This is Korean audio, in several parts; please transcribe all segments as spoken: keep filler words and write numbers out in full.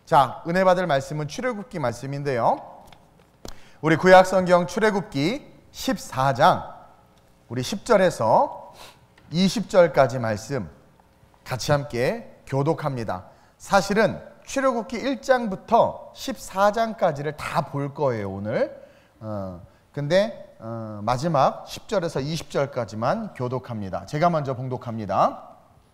자, 은혜 받을 말씀은 출애굽기 말씀인데요. 우리 구약성경 출애굽기 십사 장 우리 십 절에서 이십 절까지 말씀 같이 함께 교독합니다. 사실은 출애굽기 일 장부터 십사 장까지를 다 볼 거예요, 오늘. 어, 근데 어, 마지막 십 절에서 이십 절까지만 교독합니다. 제가 먼저 봉독합니다.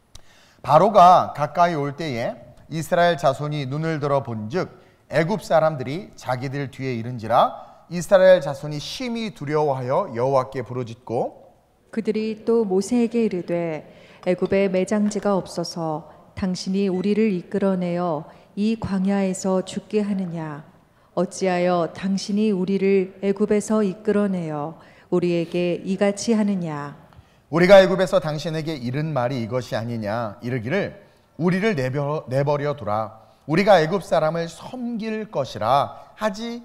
바로가 가까이 올 때에 이스라엘 자손이 눈을 들어 본즉 애굽 사람들이 자기들 뒤에 이른지라 이스라엘 자손이 심히 두려워하여 여호와께 부르짖고 그들이 또 모세에게 이르되 애굽에 매장지가 없어서 당신이 우리를 이끌어내어 이 광야에서 죽게 하느냐 어찌하여 당신이 우리를 애굽에서 이끌어내어 우리에게 이같이 하느냐 우리가 애굽에서 당신에게 이른 말이 이것이 아니냐 이르기를 우리를 내버려, 내버려 두라 우리가 애굽 사람을 섬길 것이라 하지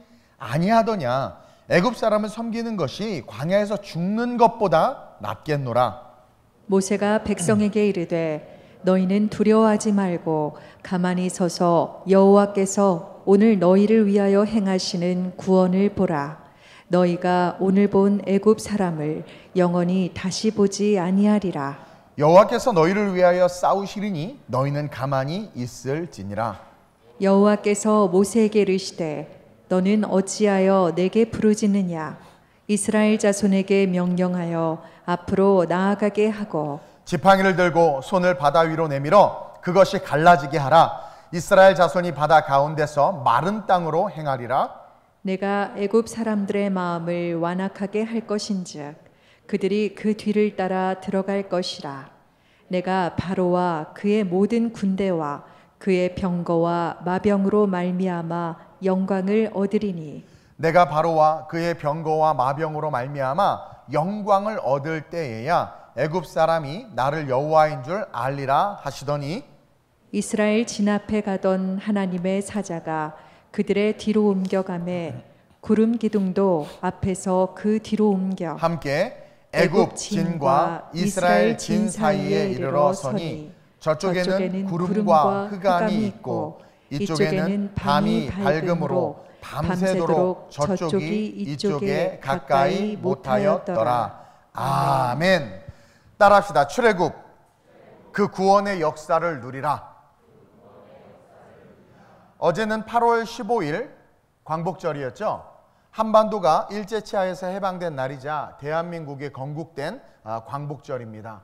아니하더냐 애굽 사람을 섬기는 것이 광야에서 죽는 것보다 낫겠노라. 모세가 백성에게 이르되 너희는 두려워하지 말고 가만히 서서 여호와께서 오늘 너희를 위하여 행하시는 구원을 보라. 너희가 오늘 본 애굽 사람을 영원히 다시 보지 아니하리라. 여호와께서 너희를 위하여 싸우시리니 너희는 가만히 있을지니라. 여호와께서 모세에게 이르시되 너는 어찌하여 내게 부르짖느냐 이스라엘 자손에게 명령하여 앞으로 나아가게 하고 지팡이를 들고 손을 바다 위로 내밀어 그것이 갈라지게 하라. 이스라엘 자손이 바다 가운데서 마른 땅으로 행하리라. 내가 애굽 사람들의 마음을 완악하게 할 것인즉 그들이 그 뒤를 따라 들어갈 것이라. 내가 바로와 그의 모든 군대와 그의 병거와 마병으로 말미암아 영광을 얻으리니 내가 바로와 그의 병거와 마병으로 말미암아 영광을 얻을 때에야 애굽 사람이 나를 여호와인 줄 알리라 하시더니 이스라엘 진앞에 가던 하나님의 사자가 그들의 뒤로 옮겨가매 구름 기둥도 앞에서 그 뒤로 옮겨 함께 애굽 진과 이스라엘 진 사이에 이르러 서니 저쪽에는 구름과 흑암이 있고 이쪽에는 밤이 밝음으로 밤새도록 저쪽이 이쪽에 가까이 못하였더라. 아멘. 따라합시다. 출애굽 그 구원의 역사를 누리라. 어제는 팔월 십오일 광복절이었죠. 한반도가 일제치하에서 해방된 날이자 대한민국이 건국된 광복절입니다.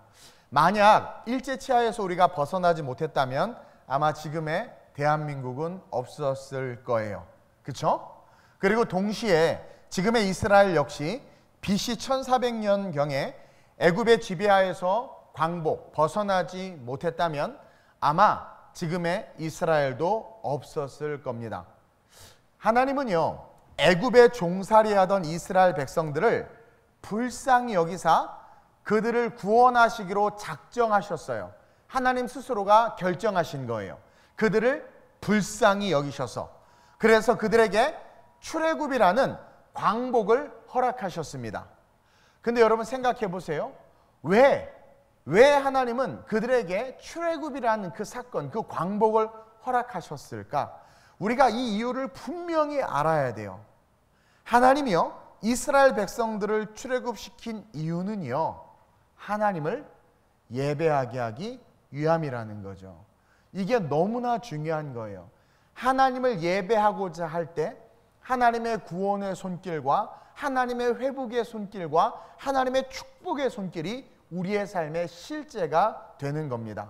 만약 일제치하에서 우리가 벗어나지 못했다면 아마 지금의 대한민국은 없었을 거예요. 그렇죠? 그리고 동시에 지금의 이스라엘 역시 비씨 천사백 년경에 애굽의 지배하에서 광복, 벗어나지 못했다면 아마 지금의 이스라엘도 없었을 겁니다. 하나님은요, 애굽에 종살이하던 이스라엘 백성들을 불쌍히 여기사 그들을 구원하시기로 작정하셨어요. 하나님 스스로가 결정하신 거예요. 그들을 불쌍히 여기셔서 그래서 그들에게 출애굽이라는 광복을 허락하셨습니다. 근데 여러분 생각해 보세요. 왜, 왜 하나님은 그들에게 출애굽이라는 그 사건, 그 광복을 허락하셨을까? 우리가 이 이유를 분명히 알아야 돼요. 하나님이요, 이스라엘 백성들을 출애굽시킨 이유는요, 하나님을 예배하게 하기 위함이라는 거죠. 이게 너무나 중요한 거예요. 하나님을 예배하고자 할 때 하나님의 구원의 손길과 하나님의 회복의 손길과 하나님의 축복의 손길이 우리의 삶의 실제가 되는 겁니다.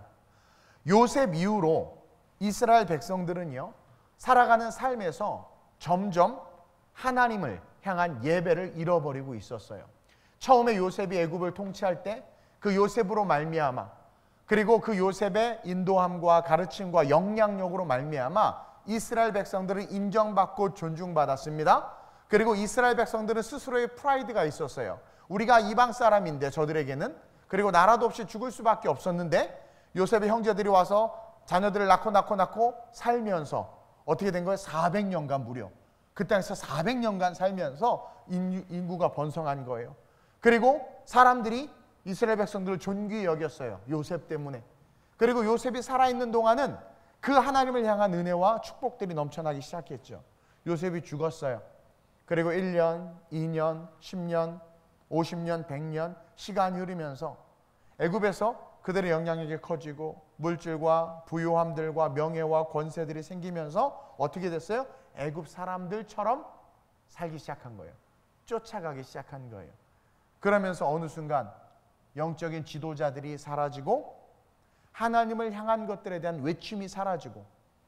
요셉 이후로 이스라엘 백성들은요, 살아가는 삶에서 점점 하나님을 향한 예배를 잃어버리고 있었어요. 처음에 요셉이 애굽을 통치할 때 그 요셉으로 말미암아 그리고 그 요셉의 인도함과 가르침과 영향력으로 말미암아 이스라엘 백성들은 인정받고 존중받았습니다. 그리고 이스라엘 백성들은 스스로의 프라이드가 있었어요. 우리가 이방 사람인데 저들에게는 그리고 나라도 없이 죽을 수밖에 없었는데 요셉의 형제들이 와서 자녀들을 낳고 낳고 낳고 살면서 어떻게 된 거예요? 사백 년간 무려 그 땅에서 사백 년간 살면서 인구가 번성한 거예요. 그리고 사람들이 이스라엘 백성들을 존귀히 여겼어요. 요셉 때문에. 그리고 요셉이 살아있는 동안은 그 하나님을 향한 은혜와 축복들이 넘쳐나기 시작했죠. 요셉이 죽었어요. 그리고 일 년, 이 년, 십 년, 오십 년, 백 년 시간이 흐르면서 애굽에서 그들의 영향력이 커지고 물질과 부유함들과 명예와 권세들이 생기면서 어떻게 됐어요? 애굽 사람들처럼 살기 시작한 거예요. 쫓아가기 시작한 거예요. 그러면서 어느 순간 영적인 지도자들이 사라지고 하나님을 향한 것들에 대한 외침이 사라지고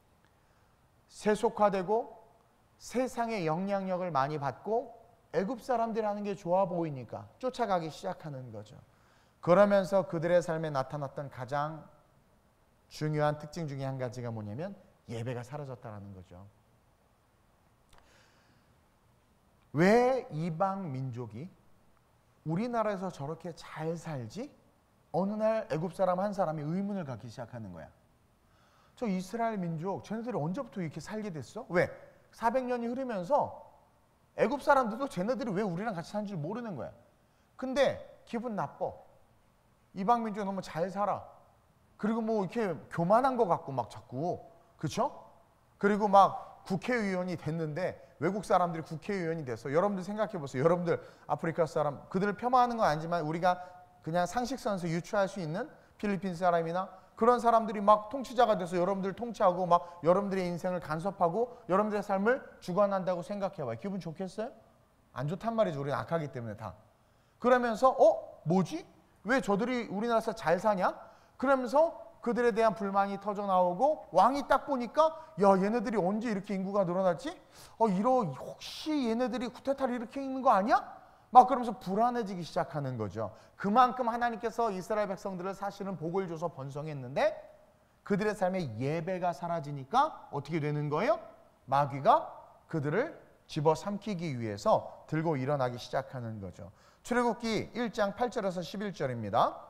세속화되고 세상의 영향력을 많이 받고 애굽 사람들이 하는 게 좋아 보이니까 쫓아가기 시작하는 거죠. 그러면서 그들의 삶에 나타났던 가장 중요한 특징 중에 한 가지가 뭐냐면 예배가 사라졌다는 거죠. 왜 이방 민족이 우리나라에서 저렇게 잘 살지? 어느 날 애굽 사람 한 사람이 의문을 갖기 시작하는 거야. 저 이스라엘 민족 쟤네들이 언제부터 이렇게 살게 됐어? 왜? 사백 년이 흐르면서 애굽 사람들도 쟤네들이 왜 우리랑 같이 사는 줄 모르는 거야. 근데 기분 나빠. 이방 민족이 너무 잘 살아. 그리고 뭐 이렇게 교만한 것 같고 막 자꾸, 그렇죠? 그리고 막 국회의원이 됐는데 외국 사람들이 국회의원이 됐어. 여러분들 생각해 보세요. 여러분들 아프리카 사람, 그들을 폄하하는 건 아니지만 우리가 그냥 상식선에서 유추할 수 있는 필리핀 사람이나 그런 사람들이 막 통치자가 돼서 여러분들 통치하고 막 여러분들의 인생을 간섭하고 여러분들의 삶을 주관한다고 생각해봐요. 기분 좋겠어요? 안 좋단 말이죠. 우리는 악하기 때문에 다. 그러면서 어? 뭐지? 왜 저들이 우리나라에서 잘 사냐? 그러면서 그들에 대한 불만이 터져 나오고 왕이 딱 보니까 야 얘네들이 언제 이렇게 인구가 늘어났지? 어 이러 혹시 얘네들이 쿠데타를 일으키는 거 아니야? 막 그러면서 불안해지기 시작하는 거죠. 그만큼 하나님께서 이스라엘 백성들을 사실은 복을 줘서 번성했는데 그들의 삶에 예배가 사라지니까 어떻게 되는 거예요? 마귀가 그들을 집어삼키기 위해서 들고 일어나기 시작하는 거죠. 출애굽기 일 장 팔 절에서 십일 절입니다.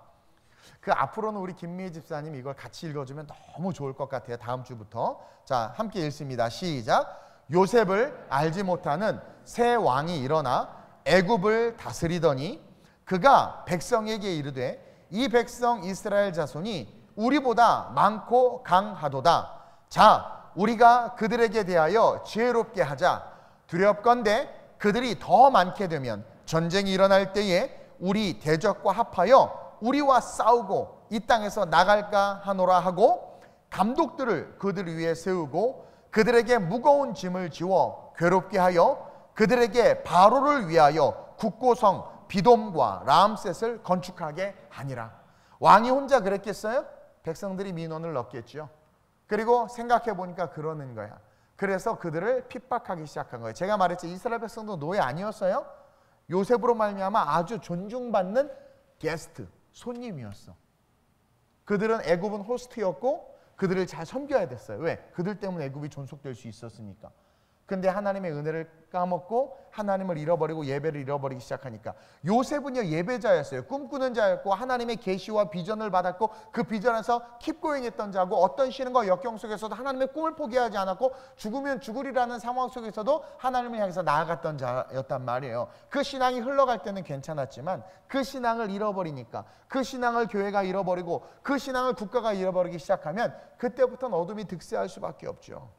그 앞으로는 우리 김미애 집사님 이걸 같이 읽어주면 너무 좋을 것 같아요. 다음 주부터. 자, 함께 읽습니다. 시작. 요셉을 알지 못하는 새 왕이 일어나 애굽을 다스리더니 그가 백성에게 이르되 이 백성 이스라엘 자손이 우리보다 많고 강하도다. 자, 우리가 그들에게 대하여 지혜롭게 하자. 두렵건대 그들이 더 많게 되면 전쟁이 일어날 때에 우리 대적과 합하여 우리와 싸우고 이 땅에서 나갈까 하노라 하고 감독들을 그들 위에 세우고 그들에게 무거운 짐을 지워 괴롭게 하여 그들에게 바로를 위하여 국고성 비돔과 라암셋을 건축하게 하니라. 왕이 혼자 그랬겠어요? 백성들이 민원을 넣겠죠. 그리고 생각해 보니까 그러는 거야. 그래서 그들을 핍박하기 시작한 거예요. 제가 말했죠. 이스라엘 백성도 노예 아니었어요? 요셉으로 말미암아 아주 존중받는 게스트, 손님이었어. 그들은 애굽은 호스트였고 그들을 잘 섬겨야 됐어요. 왜? 그들 때문에 애굽이 존속될 수 있었으니까. 근데 하나님의 은혜를 까먹고 하나님을 잃어버리고 예배를 잃어버리기 시작하니까 요셉은요 예배자였어요. 꿈꾸는 자였고 하나님의 계시와 비전을 받았고 그 비전에서 킵고잉했던 자고 어떤 시련과 역경 속에서도 하나님의 꿈을 포기하지 않았고 죽으면 죽으리라는 상황 속에서도 하나님을 향해서 나아갔던 자였단 말이에요. 그 신앙이 흘러갈 때는 괜찮았지만 그 신앙을 잃어버리니까 그 신앙을 교회가 잃어버리고 그 신앙을 국가가 잃어버리기 시작하면 그때부터는 어둠이 득세할 수밖에 없죠.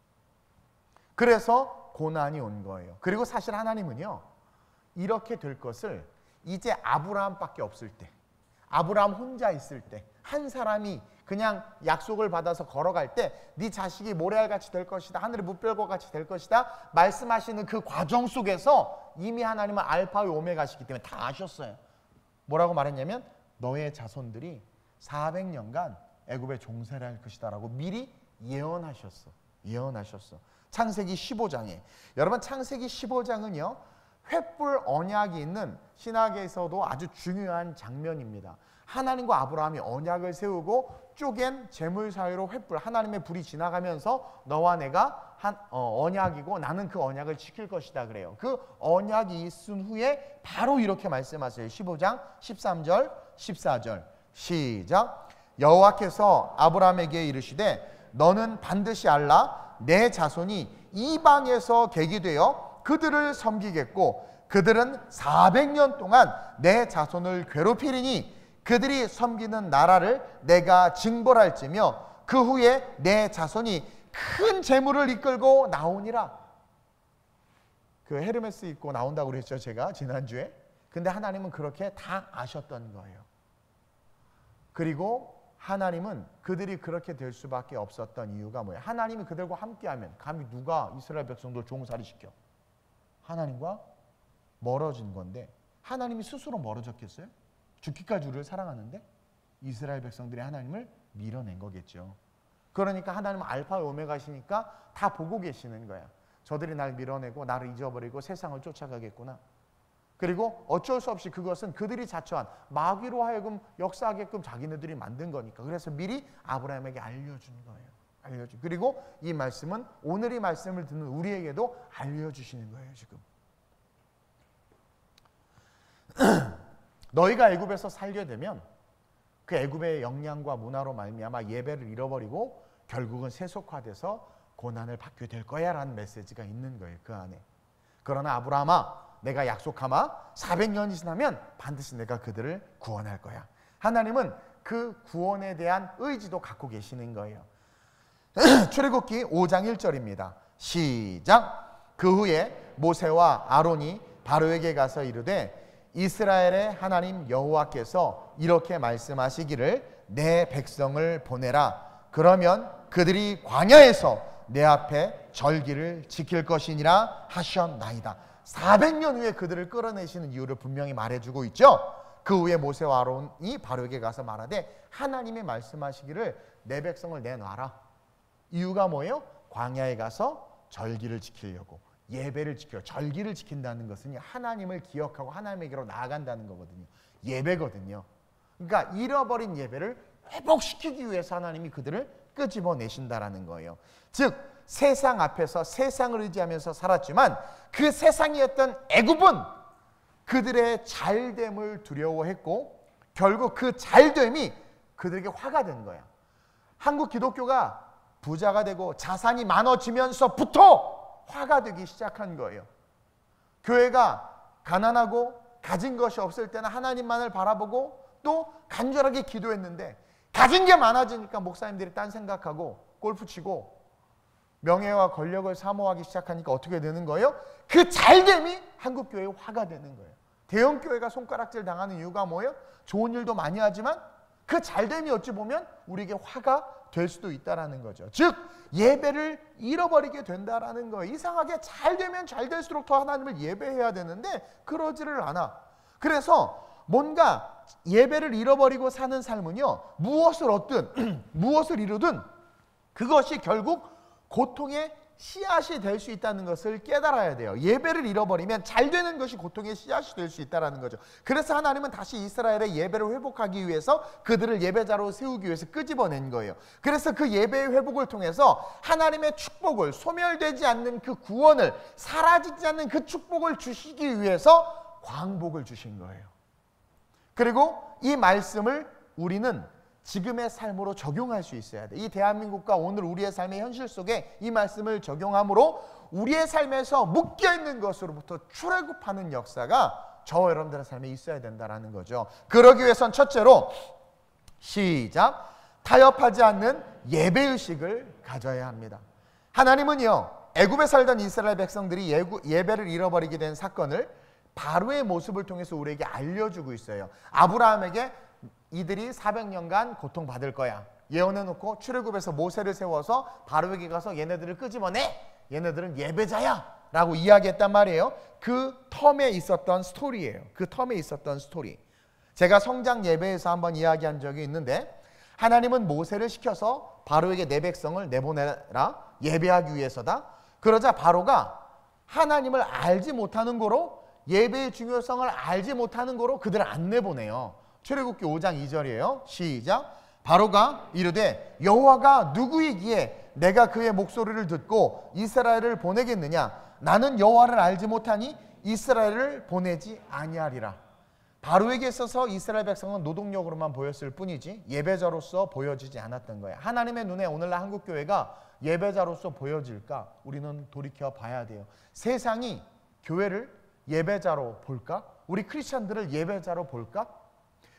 그래서 고난이 온 거예요. 그리고 사실 하나님은요 이렇게 될 것을 이제 아브라함밖에 없을 때, 아브라함 혼자 있을 때, 한 사람이 그냥 약속을 받아서 걸어갈 때 네 자식이 모래알같이 될 것이다, 하늘의 무별과 같이 될 것이다 말씀하시는 그 과정 속에서 이미 하나님은 알파와 오메가시기 때문에 다 아셨어요. 뭐라고 말했냐면 너의 자손들이 사백 년간 애굽에 종살이 할 것이다 라고 미리 예언하셨어. 예언하셨어. 창세기 십오 장에. 여러분 창세기 십오 장은요 횃불 언약이 있는 신학에서도 아주 중요한 장면입니다. 하나님과 아브라함이 언약을 세우고 쪼갠 재물 사이로 횃불, 하나님의 불이 지나가면서 너와 내가 한 어, 언약이고 나는 그 언약을 지킬 것이다 그래요. 그 언약이 있은 후에 바로 이렇게 말씀하세요. 십오 장 십삼 절 십사 절 시작. 여호와께서 아브라함에게 이르시되 너는 반드시 알라 내 자손이 이방에서 객이 되어 그들을 섬기겠고 그들은 사백 년 동안 내 자손을 괴롭히리니 그들이 섬기는 나라를 내가 징벌할지며 그 후에 내 자손이 큰 재물을 이끌고 나오니라. 그 헤르메스 입고 나온다고 그랬죠, 제가 지난주에. 근데 하나님은 그렇게 다 아셨던 거예요. 그리고 하나님은 그들이 그렇게 될 수밖에 없었던 이유가 뭐예요? 하나님이 그들과 함께하면 감히 누가 이스라엘 백성들 종살이 시켜? 하나님과 멀어진 건데, 하나님이 스스로 멀어졌겠어요? 죽기까지 우리를 사랑하는데 이스라엘 백성들이 하나님을 밀어낸 거겠죠. 그러니까 하나님은 알파 오메가시니까 다 보고 계시는 거야. 저들이 날 밀어내고 나를 잊어버리고 세상을 쫓아가겠구나. 그리고 어쩔 수 없이 그것은 그들이 자처한 마귀로 하여금 역사하게끔 자기네들이 만든 거니까. 그래서 미리 아브라함에게 알려준 거예요. 알려준. 그리고 이 말씀은 오늘 이 말씀을 듣는 우리에게도 알려주시는 거예요. 지금 너희가 애굽에서 살게 되면 그 애굽의 영향과 문화로 말미암아 예배를 잃어버리고 결국은 세속화돼서 고난을 받게 될 거야 라는 메시지가 있는 거예요. 그 안에. 그러나 아브라함아, 내가 약속하마 사백 년이 지나면 반드시 내가 그들을 구원할 거야. 하나님은 그 구원에 대한 의지도 갖고 계시는 거예요. 출애굽기 오 장 일 절입니다. 시작. 그 후에 모세와 아론이 바로에게 가서 이르되 이스라엘의 하나님 여호와께서 이렇게 말씀하시기를 내 백성을 보내라. 그러면 그들이 광야에서 내 앞에 절기를 지킬 것이니라 하셨나이다. 사백 년 후에 그들을 끌어내시는 이유를 분명히 말해주고 있죠. 그 후에 모세와 아론이 바로에게 가서 말하되 하나님이 말씀하시기를 내 백성을 내놔라. 이유가 뭐예요? 광야에 가서 절기를 지키려고, 예배를 지켜. 절기를 지킨다는 것은 하나님을 기억하고 하나님에게로 나아간다는 거거든요. 예배거든요. 그러니까 잃어버린 예배를 회복시키기 위해서 하나님이 그들을 끄집어내신다라는 거예요. 즉 세상 앞에서 세상을 의지하면서 살았지만 그 세상이었던 애굽은 그들의 잘됨을 두려워했고 결국 그 잘됨이 그들에게 화가 된 거야. 한국 기독교가 부자가 되고 자산이 많아지면서부터 화가 되기 시작한 거예요. 교회가 가난하고 가진 것이 없을 때는 하나님만을 바라보고 또 간절하게 기도했는데 가진 게 많아지니까 목사님들이 딴 생각하고 골프 치고 명예와 권력을 사모하기 시작하니까 어떻게 되는 거예요? 그 잘됨이 한국교회의 화가 되는 거예요. 대형교회가 손가락질 당하는 이유가 뭐예요? 좋은 일도 많이 하지만 그 잘됨이 어찌 보면 우리에게 화가 될 수도 있다는 거죠. 즉 예배를 잃어버리게 된다는 거예요. 이상하게 잘 되면 잘 될수록 더 하나님을 예배해야 되는데 그러지를 않아. 그래서 뭔가 예배를 잃어버리고 사는 삶은요, 무엇을 얻든 무엇을 이루든 그것이 결국 고통의 씨앗이 될 수 있다는 것을 깨달아야 돼요. 예배를 잃어버리면 잘 되는 것이 고통의 씨앗이 될 수 있다는 거죠. 그래서 하나님은 다시 이스라엘의 예배를 회복하기 위해서 그들을 예배자로 세우기 위해서 끄집어낸 거예요. 그래서 그 예배의 회복을 통해서 하나님의 축복을, 소멸되지 않는 그 구원을, 사라지지 않는 그 축복을 주시기 위해서 광복을 주신 거예요. 그리고 이 말씀을 우리는 지금의 삶으로 적용할 수 있어야 돼. 이 대한민국과 오늘 우리의 삶의 현실 속에 이 말씀을 적용함으로 우리의 삶에서 묶여있는 것으로부터 출애굽하는 역사가 저와 여러분들의 삶에 있어야 된다는 거죠. 그러기 위해선 첫째로 시작, 타협하지 않는 예배의식을 가져야 합니다. 하나님은요, 애굽에 살던 이스라엘 백성들이 예배를 잃어버리게 된 사건을 바로의 모습을 통해서 우리에게 알려주고 있어요. 아브라함에게 이들이 사백 년간 고통받을 거야 예언해놓고 출애굽에서 모세를 세워서 바로에게 가서 얘네들을 끄집어내, 얘네들은 예배자야 라고 이야기했단 말이에요. 그 텀에 있었던 스토리예요. 그 텀에 있었던 스토리. 제가 성장 예배에서 한번 이야기한 적이 있는데 하나님은 모세를 시켜서 바로에게 내 백성을 내보내라, 예배하기 위해서다. 그러자 바로가 하나님을 알지 못하는 거로, 예배의 중요성을 알지 못하는 거로 그들을 안 내보내요. 출애굽기 오 장 이 절이에요. 시작. 바로가 이르되 여호와가 누구이기에 내가 그의 목소리를 듣고 이스라엘을 보내겠느냐? 나는 여호와를 알지 못하니 이스라엘을 보내지 아니하리라. 바로에게 있어서 이스라엘 백성은 노동력으로만 보였을 뿐이지 예배자로서 보여지지 않았던 거야. 하나님의 눈에 오늘날 한국교회가 예배자로서 보여질까? 우리는 돌이켜 봐야 돼요. 세상이 교회를 예배자로 볼까? 우리 크리스찬들을 예배자로 볼까?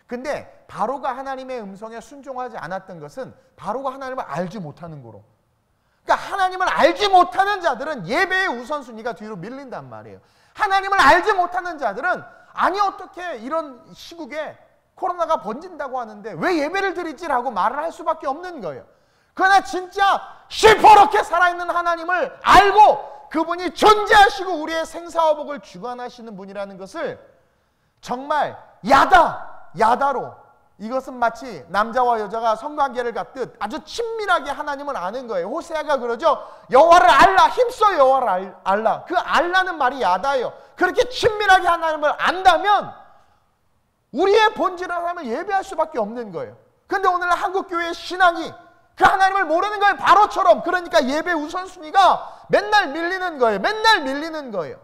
근데 바로가 하나님의 음성에 순종하지 않았던 것은 바로가 하나님을 알지 못하는 거로. 그러니까 하나님을 알지 못하는 자들은 예배의 우선순위가 뒤로 밀린단 말이에요. 하나님을 알지 못하는 자들은 아니 어떻게 이런 시국에 코로나가 번진다고 하는데 왜 예배를 드리지라고 말을 할 수밖에 없는 거예요. 그러나 진짜 시퍼렇게 살아있는 하나님을 알고 그분이 존재하시고 우리의 생사화복을 주관하시는 분이라는 것을 정말 야다 야다로, 이것은 마치 남자와 여자가 성관계를 갖듯 아주 친밀하게 하나님을 아는 거예요. 호세아가 그러죠. 여호와를 알라, 힘써 여호와를 알라. 그 알라는 말이 야다예요. 그렇게 친밀하게 하나님을 안다면 우리의 본질은 하나님을 예배할 수밖에 없는 거예요. 그런데 오늘 한국교회의 신앙이 그 하나님을 모르는 거예요. 바로처럼. 그러니까 예배 우선순위가 맨날 밀리는 거예요. 맨날 밀리는 거예요.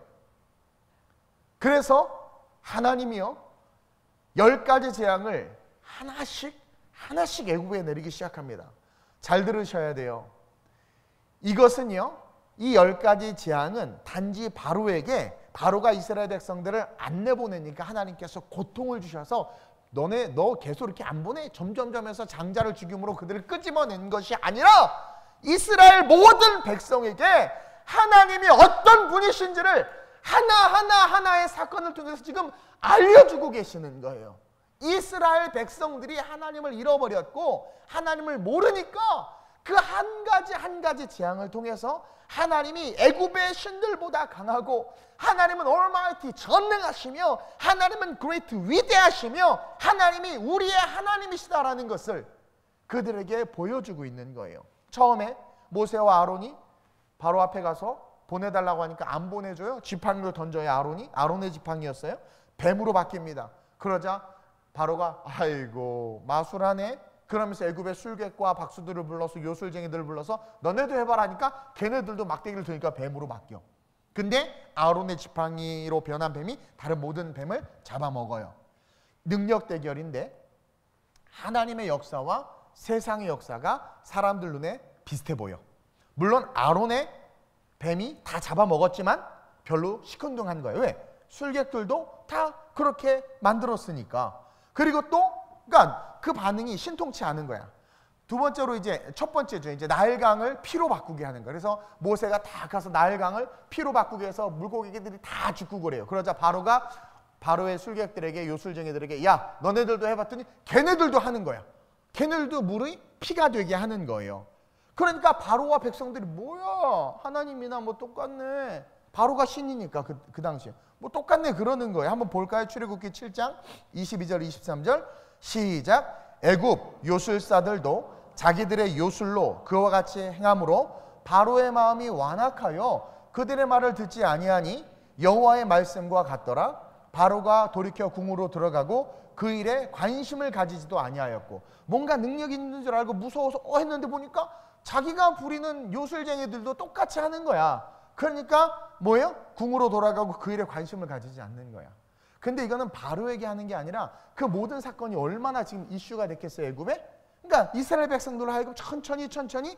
그래서 하나님이요, 열 가지 재앙을 하나씩 하나씩 애굽에 내리기 시작합니다. 잘 들으셔야 돼요. 이것은요, 이 열 가지 재앙은 단지 바로에게, 바로가 이스라엘 백성들을 안 내보내니까 하나님께서 고통을 주셔서 너네 너 계속 이렇게 안 보내? 점점점 해서 장자를 죽임으로 그들을 끄집어낸 것이 아니라 이스라엘 모든 백성에게 하나님이 어떤 분이신지를 하나하나 하나의 사건을 통해서 지금 알려주고 계시는 거예요. 이스라엘 백성들이 하나님을 잃어버렸고 하나님을 모르니까 그 한 가지 한 가지 재앙을 통해서 하나님이 애굽의 신들보다 강하고 하나님은 얼마이티 전능하시며 하나님은 그레이트 위대하시며 하나님이 우리의 하나님이시다라는 것을 그들에게 보여주고 있는 거예요. 처음에 모세와 아론이 바로 앞에 가서 보내달라고 하니까 안 보내줘요. 지팡이로 던져요. 아론이 아론의 지팡이였어요. 뱀으로 바뀝니다. 그러자 바로가 아이고 마술하네. 그러면서 애굽의 술객과 박수들을 불러서 요술쟁이들을 불러서 너네도 해봐라 하니까 걔네들도 막대기를 드니까 뱀으로 바뀌어. 근데 아론의 지팡이로 변한 뱀이 다른 모든 뱀을 잡아먹어요. 능력 대결인데 하나님의 역사와 세상의 역사가 사람들 눈에 비슷해 보여. 물론 아론의 뱀이 다 잡아먹었지만 별로 시큰둥한 거예요. 왜? 술객들도 다 그렇게 만들었으니까. 그리고 또 그러니까 그 반응이 신통치 않은 거야. 두 번째로 이제 첫 번째죠. 이제 나일강을 피로 바꾸게 하는 거예요. 그래서 모세가 다 가서 나일강을 피로 바꾸게 해서 물고기들이 다 죽고 그래요. 그러자 바로가 바로의 술객들에게 요술쟁이들에게 야 너네들도 해봤더니 걔네들도 하는 거야. 걔네들도 물이 피가 되게 하는 거예요. 그러니까 바로와 백성들이 뭐야 하나님이나 뭐 똑같네. 바로가 신이니까 그, 그 당시에 뭐 똑같네 그러는 거예요. 한번 볼까요? 출애굽기 칠 장 이십이 절 이십삼 절 시작. 애굽 요술사들도 자기들의 요술로 그와 같이 행함으로 바로의 마음이 완악하여 그들의 말을 듣지 아니하니 여호와의 말씀과 같더라. 바로가 돌이켜 궁으로 들어가고 그 일에 관심을 가지지도 아니하였고 뭔가 능력이 있는 줄 알고 무서워서 어 했는데 보니까 자기가 부리는 요술쟁이들도 똑같이 하는 거야. 그러니까 뭐예요? 궁으로 돌아가고 그 일에 관심을 가지지 않는 거야. 근데 이거는 바로에게 하는 게 아니라 그 모든 사건이 얼마나 지금 이슈가 됐겠어요, 애굽에? 그러니까 이스라엘 백성들로 하여금 천천히 천천히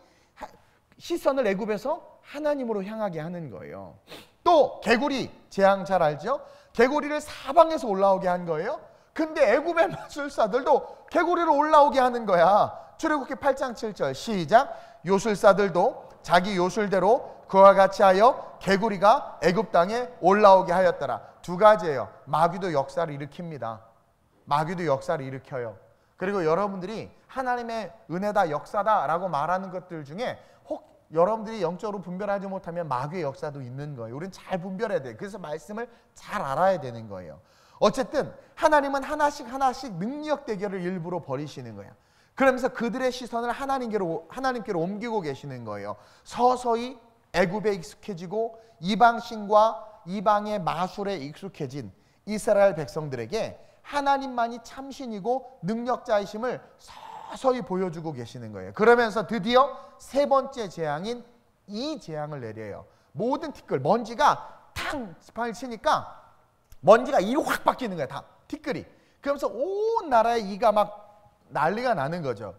시선을 애굽에서 하나님으로 향하게 하는 거예요. 또 개구리 재앙 잘 알죠? 개구리를 사방에서 올라오게 한 거예요. 근데 애굽의 마술사들도 개구리로 올라오게 하는 거야. 출애굽기 팔 장 칠 절 시작. 요술사들도 자기 요술대로 그와 같이 하여 개구리가 애굽 땅에 올라오게 하였더라. 두 가지예요. 마귀도 역사를 일으킵니다. 마귀도 역사를 일으켜요. 그리고 여러분들이 하나님의 은혜다 역사다라고 말하는 것들 중에 혹 여러분들이 영적으로 분별하지 못하면 마귀의 역사도 있는 거예요. 우리는 잘 분별해야 돼요. 그래서 말씀을 잘 알아야 되는 거예요. 어쨌든 하나님은 하나씩 하나씩 능력 대결을 일부러 벌이시는 거예요. 그러면서 그들의 시선을 하나님께로, 하나님께로 옮기고 계시는 거예요. 서서히 애굽에 익숙해지고 이방신과 이방의 마술에 익숙해진 이스라엘 백성들에게 하나님만이 참신이고 능력자이심을 서서히 보여주고 계시는 거예요. 그러면서 드디어 세 번째 재앙인 이 재앙을 내려요. 모든 티끌, 먼지가 탕 지팡이를 치니까 먼지가 이로 확 바뀌는 거야. 다 티끌이. 그러면서 온 나라의 이가 막 난리가 나는 거죠.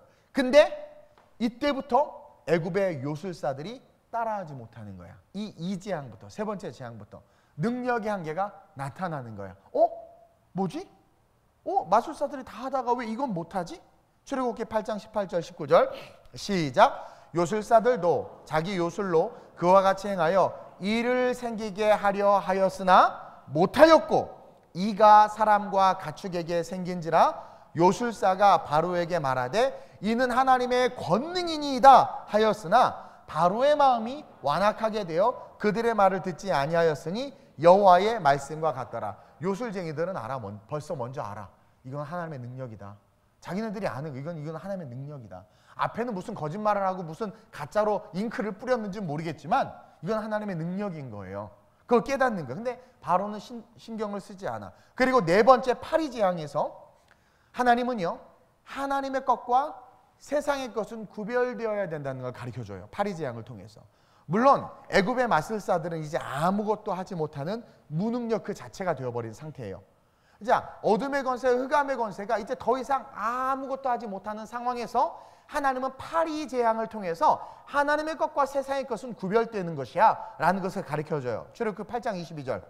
근데 이때부터 애굽의 요술사들이 따라하지 못하는 거야. 이, 이 재앙부터, 세 번째 재앙부터 능력의 한계가 나타나는 거야. 어? 뭐지? 어? 마술사들이 다 하다가 왜 이건 못하지? 출애굽기 팔 장 십팔 절 십구 절 시작. 요술사들도 자기 요술로 그와 같이 행하여 이를 생기게 하려 하였으나 못하였고 이가 사람과 가축에게 생긴지라 요술사가 바로에게 말하되 이는 하나님의 권능이니이다 하였으나 바로의 마음이 완악하게 되어 그들의 말을 듣지 아니하였으니 여호와의 말씀과 같더라. 요술쟁이들은 알아. 벌써 먼저 알아. 이건 하나님의 능력이다. 자기네들이 아는 거, 이건 이건 하나님의 능력이다. 앞에는 무슨 거짓말을 하고 무슨 가짜로 잉크를 뿌렸는지 모르겠지만 이건 하나님의 능력인 거예요. 그걸 깨닫는 거예요. 근데 바로는 신, 신경을 쓰지 않아. 그리고 네 번째 파리제왕에서 하나님은요, 하나님의 것과 세상의 것은 구별되어야 된다는 걸 가르쳐줘요. 파리제왕을 통해서. 물론 애굽의 마술사들은 이제 아무것도 하지 못하는 무능력 그 자체가 되어버린 상태예요. 자, 어둠의 권세, 흑암의 권세가 이제 더 이상 아무것도 하지 못하는 상황에서 하나님은 파리제왕을 통해서 하나님의 것과 세상의 것은 구별되는 것이야 라는 것을 가르쳐줘요. 출애굽기 팔 장 이십이 절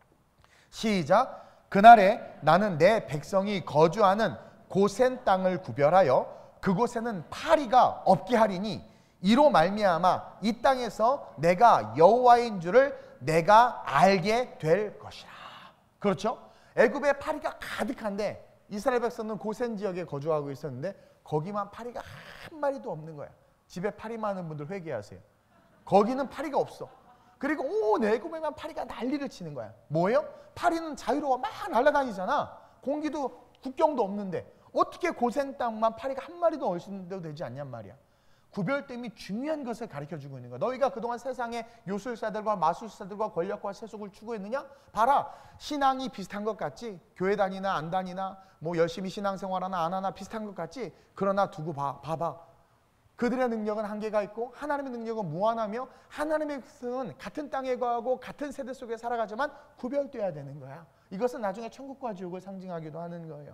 시작. 그날에 나는 내 백성이 거주하는 고센 땅을 구별하여 그곳에는 파리가 없게 하리니 이로 말미암아 이 땅에서 내가 여호와인 줄을 내가 알게 될 것이라. 그렇죠? 애굽에 파리가 가득한데 이스라엘 백성은 고센 지역에 거주하고 있었는데 거기만 파리가 한 마리도 없는 거야. 집에 파리 많은 분들 회개하세요. 거기는 파리가 없어. 그리고 온 애굽에만 파리가 난리를 치는 거야. 뭐예요? 파리는 자유로워 막 날아다니잖아. 공기도 국경도 없는데 어떻게 고센 땅만 파리가 한 마리도 얼씬도 되지 않냔 말이야. 구별됨이 중요한 것을 가르쳐주고 있는 거야. 너희가 그동안 세상의 요술사들과 마술사들과 권력과 세속을 추구했느냐? 봐라. 신앙이 비슷한 것 같지? 교회 다니나 안 다니나 뭐 열심히 신앙생활하나 안 하나 비슷한 것 같지? 그러나 두고 봐, 봐봐. 그들의 능력은 한계가 있고 하나님의 능력은 무한하며 하나님의 것은 같은 땅에 거하고 같은 세대 속에 살아가지만 구별돼야 되는 거야. 이것은 나중에 천국과 지옥을 상징하기도 하는 거예요.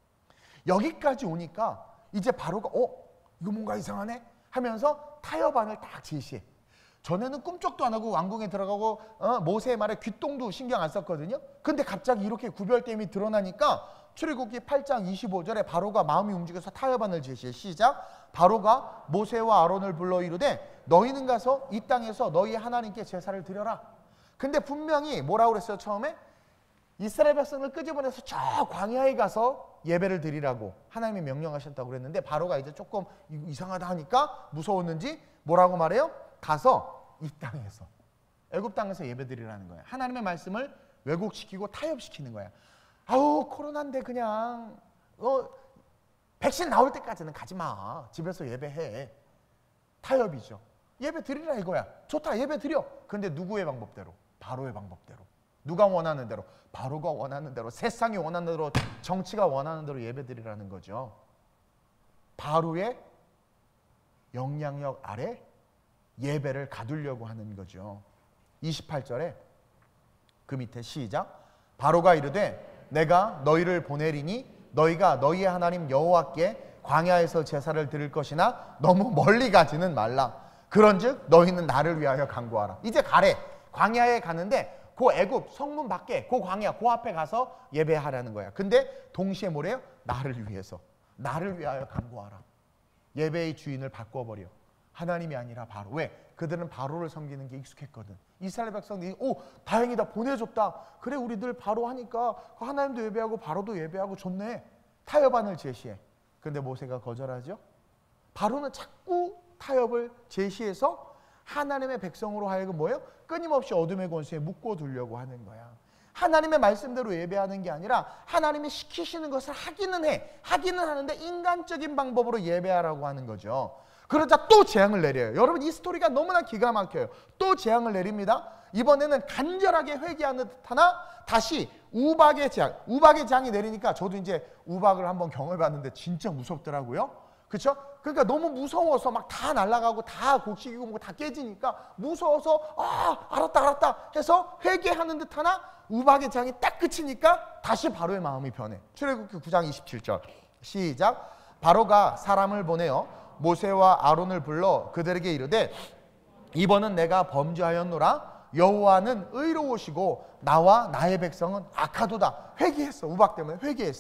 여기까지 오니까 이제 바로가 어? 이거 뭔가 이상하네? 하면서 타협안을 딱 제시해. 전에는 꿈쩍도 안 하고 왕궁에 들어가고 어, 모세의 말에 귓동도 신경 안 썼거든요. 근데 갑자기 이렇게 구별됨이 드러나니까 출애굽기 팔 장 이십오 절에 바로가 마음이 움직여서 타협안을 제시해. 시작. 바로가 모세와 아론을 불러 이르되 너희는 가서 이 땅에서 너희 하나님께 제사를 드려라. 근데 분명히 뭐라고 그랬어요? 처음에 이스라엘 백성을 끄집어내서 저 광야에 가서 예배를 드리라고 하나님이 명령하셨다고 그랬는데 바로가 이제 조금 이상하다 하니까 무서웠는지 뭐라고 말해요? 가서 이 땅에서 애굽 땅에서 예배 드리라는 거야. 하나님의 말씀을 왜곡시키고 타협시키는 거야. 아우 코로나인데 그냥 어, 백신 나올 때까지는 가지 마. 집에서 예배해. 타협이죠. 예배 드리라 이거야. 좋다 예배 드려. 근데 누구의 방법대로? 바로의 방법대로. 누가 원하는 대로, 바로가 원하는 대로, 세상이 원하는 대로, 정치가 원하는 대로 예배드리라는 거죠. 바로의 영향력 아래 예배를 가두려고 하는 거죠. 이십팔 절에 그 밑에 시작. 바로가 이르되 내가 너희를 보내리니 너희가 너희의 하나님 여호와께 광야에서 제사를 드릴 것이나 너무 멀리 가지는 말라. 그런즉 너희는 나를 위하여 간구하라. 이제 가래. 광야에 가는데 그 애굽 성문 밖에 그 광야 그 앞에 가서 예배하라는 거야. 근데 동시에 뭐래요? 나를 위해서 나를 위하여 간구하라. 예배의 주인을 바꿔버려. 하나님이 아니라 바로. 왜? 그들은 바로를 섬기는 게 익숙했거든. 이스라엘 백성들이 오 다행이다 보내줬다. 그래 우리 늘 바로 하니까 하나님도 예배하고 바로도 예배하고 좋네. 타협안을 제시해. 근데 모세가 거절하죠. 바로는 자꾸 타협을 제시해서 하나님의 백성으로 하여금 뭐예요? 끊임없이 어둠의 권세에 묶어두려고 하는 거야. 하나님의 말씀대로 예배하는 게 아니라 하나님이 시키시는 것을 하기는 해. 하기는 하는데 인간적인 방법으로 예배하라고 하는 거죠. 그러자 또 재앙을 내려요. 여러분 이 스토리가 너무나 기가 막혀요. 또 재앙을 내립니다. 이번에는 간절하게 회개하는 듯하나 다시 우박의 재앙. 우박의 재앙이 내리니까 저도 이제 우박을 한번 경험해봤는데 진짜 무섭더라고요. 그렇죠? 그러니까 너무 무서워서 막 다 날아가고 다 곡식이고 뭐 다 깨지니까 무서워서 아 알았다 알았다 해서 회개하는 듯 하나 우박의 재앙이 딱 그치니까 다시 바로의 마음이 변해. 출애굽기 구 장 이십칠 절 시작. 바로가 사람을 보내어 모세와 아론을 불러 그들에게 이르되 이번은 내가 범죄하였노라. 여호와는 의로우시고 나와 나의 백성은 악하도다. 회개했어. 우박 때문에 회개했어.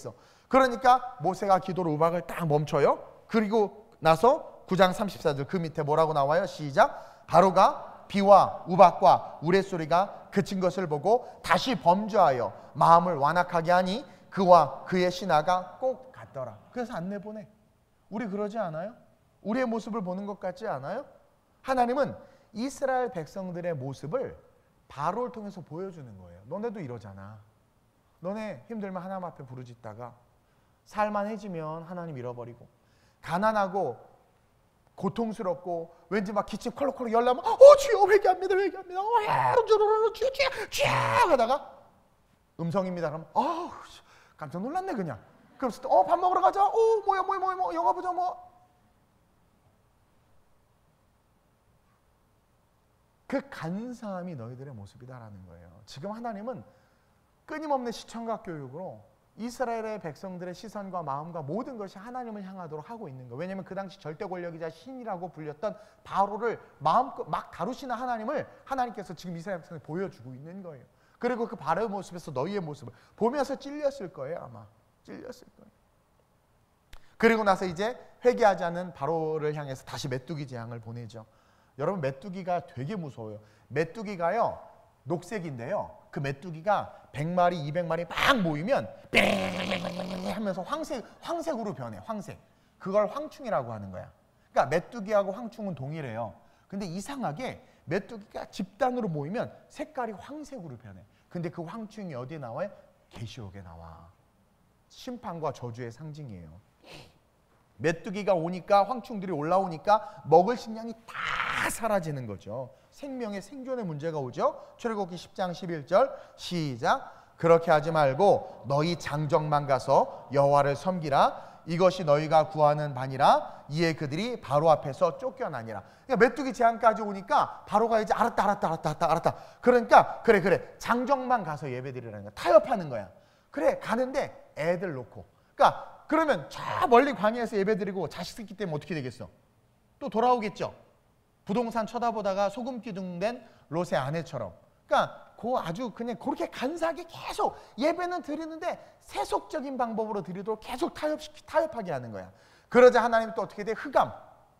그러니까 모세가 기도로 우박을 딱 멈춰요. 그리고 나서 구 장 삼십사 절 그 밑에 뭐라고 나와요? 시작. 바로가 비와 우박과 우레소리가 그친 것을 보고 다시 범죄하여 마음을 완악하게 하니 그와 그의 신하가 꼭 같더라. 그래서 안 내보내. 우리 그러지 않아요? 우리의 모습을 보는 것 같지 않아요? 하나님은 이스라엘 백성들의 모습을 바로를 통해서 보여주는 거예요. 너네도 이러잖아. 너네 힘들면 하나님 앞에 부르짖다가 살만해지면 하나님 잃어버리고, 가난하고 고통스럽고 왠지 막 기침 콜록콜록 열나면 어 주여 회개합니다 회개합니다 어 주여 주여 주여 하다가 음성입니다 그러면 아 깜짝 놀랐네 그냥. 그럼 어 밥 먹으러 가자. 어 뭐야 뭐야 뭐야 뭐 영화 보자 뭐. 그 간사함이 너희들의 모습이다라는 거예요. 지금 하나님은 끊임없는 시청각 교육으로 이스라엘의 백성들의 시선과 마음과 모든 것이 하나님을 향하도록 하고 있는 거예요. 왜냐하면 그 당시 절대 권력이자 신이라고 불렸던 바로를 마음껏 막 다루시는 하나님을 하나님께서 지금 이스라엘 백성에 보여주고 있는 거예요. 그리고 그 바로의 모습에서 너희의 모습을 보면서 찔렸을 거예요. 아마 찔렸을 거예요. 그리고 나서 이제 회개하지 않은 바로를 향해서 다시 메뚜기 재앙을 보내죠. 여러분 메뚜기가 되게 무서워요. 메뚜기가요 녹색인데요. 그 메뚜기가 백 마리, 이백 마리 막 모이면 뺑 하면서 황색, 황색으로 변해. 황색. 그걸 황충이라고 하는 거야. 그러니까 메뚜기하고 황충은 동일해요. 근데 이상하게 메뚜기가 집단으로 모이면 색깔이 황색으로 변해. 근데 그 황충이 어디에 나와요? 계시록에 나와. 심판과 저주의 상징이에요. 메뚜기가 오니까 황충들이 올라오니까 먹을 식량이 다 사라지는 거죠. 생명의 생존의 문제가 오죠. 출애굽기 십 장 십일 절 시작. 그렇게 하지 말고 너희 장정만 가서 여호와를 섬기라. 이것이 너희가 구하는 바니라. 이에 그들이 바로 앞에서 쫓겨나니라. 그러니까 메뚜기 재앙까지 오니까 바로가 이제 알았다 알았다 알았다 알았다 알았다. 그러니까 그래 그래 장정만 가서 예배드리라는 거야. 타협하는 거야. 그래 가는데 애들 놓고. 그러니까 그러면 저 멀리 광야에서 예배드리고 자식 있기 때문에 어떻게 되겠어? 또 돌아오겠죠. 부동산 쳐다보다가 소금 기둥된 롯의 아내처럼. 그러니까 그 아주 그냥 그렇게 간사하게 계속 예배는 드리는데 세속적인 방법으로 드리도록 계속 타협시키, 타협하게 하는 거야. 그러자 하나님이 또 어떻게 돼? 흑암.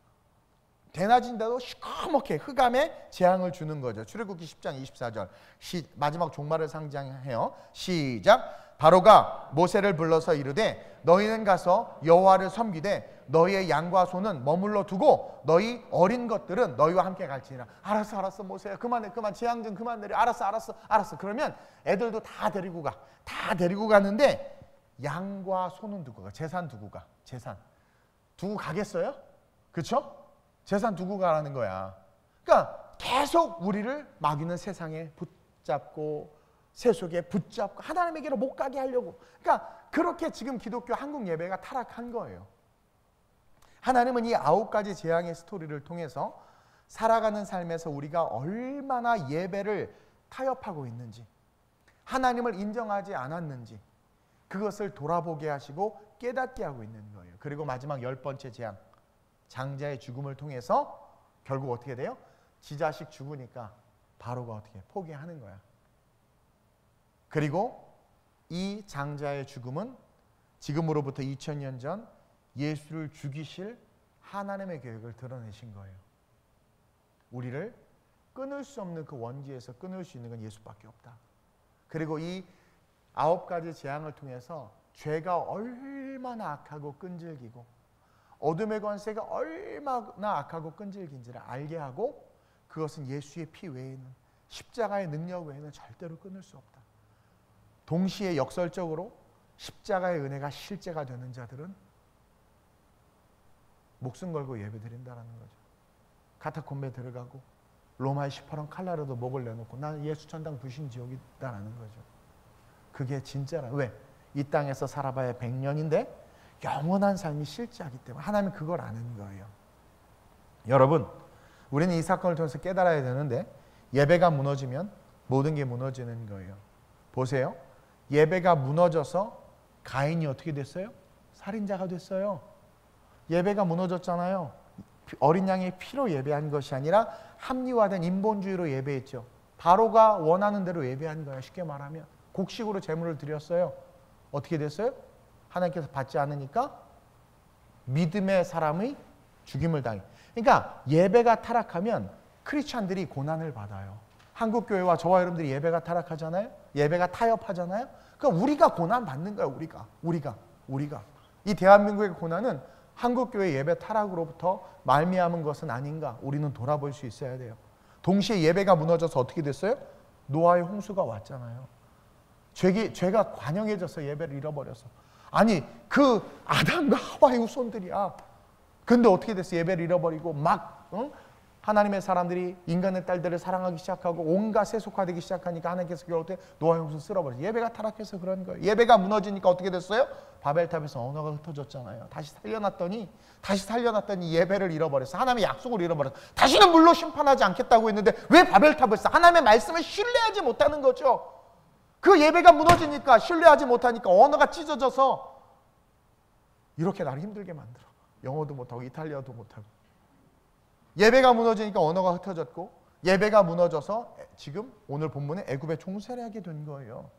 대낮인데도 시커멓게 흑암에 재앙을 주는 거죠. 출애굽기 십 장 이십사 절 시, 마지막 종말을 상징해요. 시작. 바로가 모세를 불러서 이르되 너희는 가서 여호와를 섬기되 너희의 양과 소는 머물러 두고 너희 어린 것들은 너희와 함께 갈지니라. 알았어 알았어 모세야 그만해 그만 재앙 좀 그만 내려. 알았어 알았어 알았어. 그러면 애들도 다 데리고 가. 다 데리고 가는데 양과 소는 두고 가. 재산 두고 가. 재산 두고 가겠어요? 그렇죠? 재산 두고 가라는 거야. 그러니까 계속 우리를 마귀는 세상에 붙잡고 세속에 붙잡고 하나님에게로 못 가게 하려고. 그러니까 그렇게 지금 기독교 한국 예배가 타락한 거예요. 하나님은 이 아홉 가지 재앙의 스토리를 통해서 살아가는 삶에서 우리가 얼마나 예배를 타협하고 있는지, 하나님을 인정하지 않았는지 그것을 돌아보게 하시고 깨닫게 하고 있는 거예요. 그리고 마지막 열 번째 재앙, 장자의 죽음을 통해서 결국 어떻게 돼요? 지 자식 죽으니까 바로가 어떻게 포기하는 거야. 그리고 이 장자의 죽음은 지금으로부터 이천 년 전 예수를 죽이실 하나님의 계획을 드러내신 거예요. 우리를 끊을 수 없는 그 원죄에서 끊을 수 있는 건 예수밖에 없다. 그리고 이 아홉 가지 재앙을 통해서 죄가 얼마나 악하고 끈질기고 어둠의 권세가 얼마나 악하고 끈질긴지를 알게 하고 그것은 예수의 피 외에는 십자가의 능력 외에는 절대로 끊을 수 없다. 동시에 역설적으로 십자가의 은혜가 실제가 되는 자들은 목숨 걸고 예배드린다는 거죠. 카타콤베에 들어가고 로마의 시퍼런 칼날에도 목을 내놓고 나는 예수 천당 부신 지옥이다라는 거죠. 그게 진짜라. 왜? 이 땅에서 살아봐야 백 년인데 영원한 삶이 실제하기 때문에 하나님은 그걸 아는 거예요. 여러분, 우리는 이 사건을 통해서 깨달아야 되는데 예배가 무너지면 모든 게 무너지는 거예요. 보세요. 예배가 무너져서 가인이 어떻게 됐어요? 살인자가 됐어요. 예배가 무너졌잖아요. 어린 양의 피로 예배한 것이 아니라 합리화된 인본주의로 예배했죠. 바로가 원하는 대로 예배한 거예요. 쉽게 말하면 곡식으로 제물을 드렸어요. 어떻게 됐어요? 하나님께서 받지 않으니까 믿음의 사람의 죽임을 당해. 그러니까 예배가 타락하면 크리스찬들이 고난을 받아요. 한국교회와 저와 여러분들이 예배가 타락하잖아요. 예배가 타협하잖아요. 그러니까 우리가 고난 받는 거예요. 우리가. 우리가. 우리가. 이 대한민국의 고난은 한국교회 예배 타락으로부터 말미암은 것은 아닌가. 우리는 돌아볼 수 있어야 돼요. 동시에 예배가 무너져서 어떻게 됐어요? 노아의 홍수가 왔잖아요. 죄기, 죄가 관영해져서 예배를 잃어버려서. 아니 그 아담과 하와의 후손들이야. 근데 어떻게 됐어? 예배를 잃어버리고 막 응? 하나님의 사람들이 인간의 딸들을 사랑하기 시작하고 온갖 세속화되기 시작하니까 하나님께서 결국 노아의 홍수 쓸어버렸어요. 예배가 타락해서 그런 거예요. 예배가 무너지니까 어떻게 됐어요? 바벨탑에서 언어가 흩어졌잖아요. 다시 살려놨더니 다시 살려놨더니 예배를 잃어버렸어. 하나님의 약속을 잃어버렸어. 다시는 물로 심판하지 않겠다고 했는데 왜 바벨탑을 쌓아? 하나님의 말씀을 신뢰하지 못하는 거죠. 그 예배가 무너지니까 신뢰하지 못하니까 언어가 찢어져서 이렇게 나를 힘들게 만들어. 영어도 못하고 이탈리아도 못하고. 예배가 무너지니까 언어가 흩어졌고 예배가 무너져서 지금 오늘 본문에 애굽에 종살이하게 된 거예요.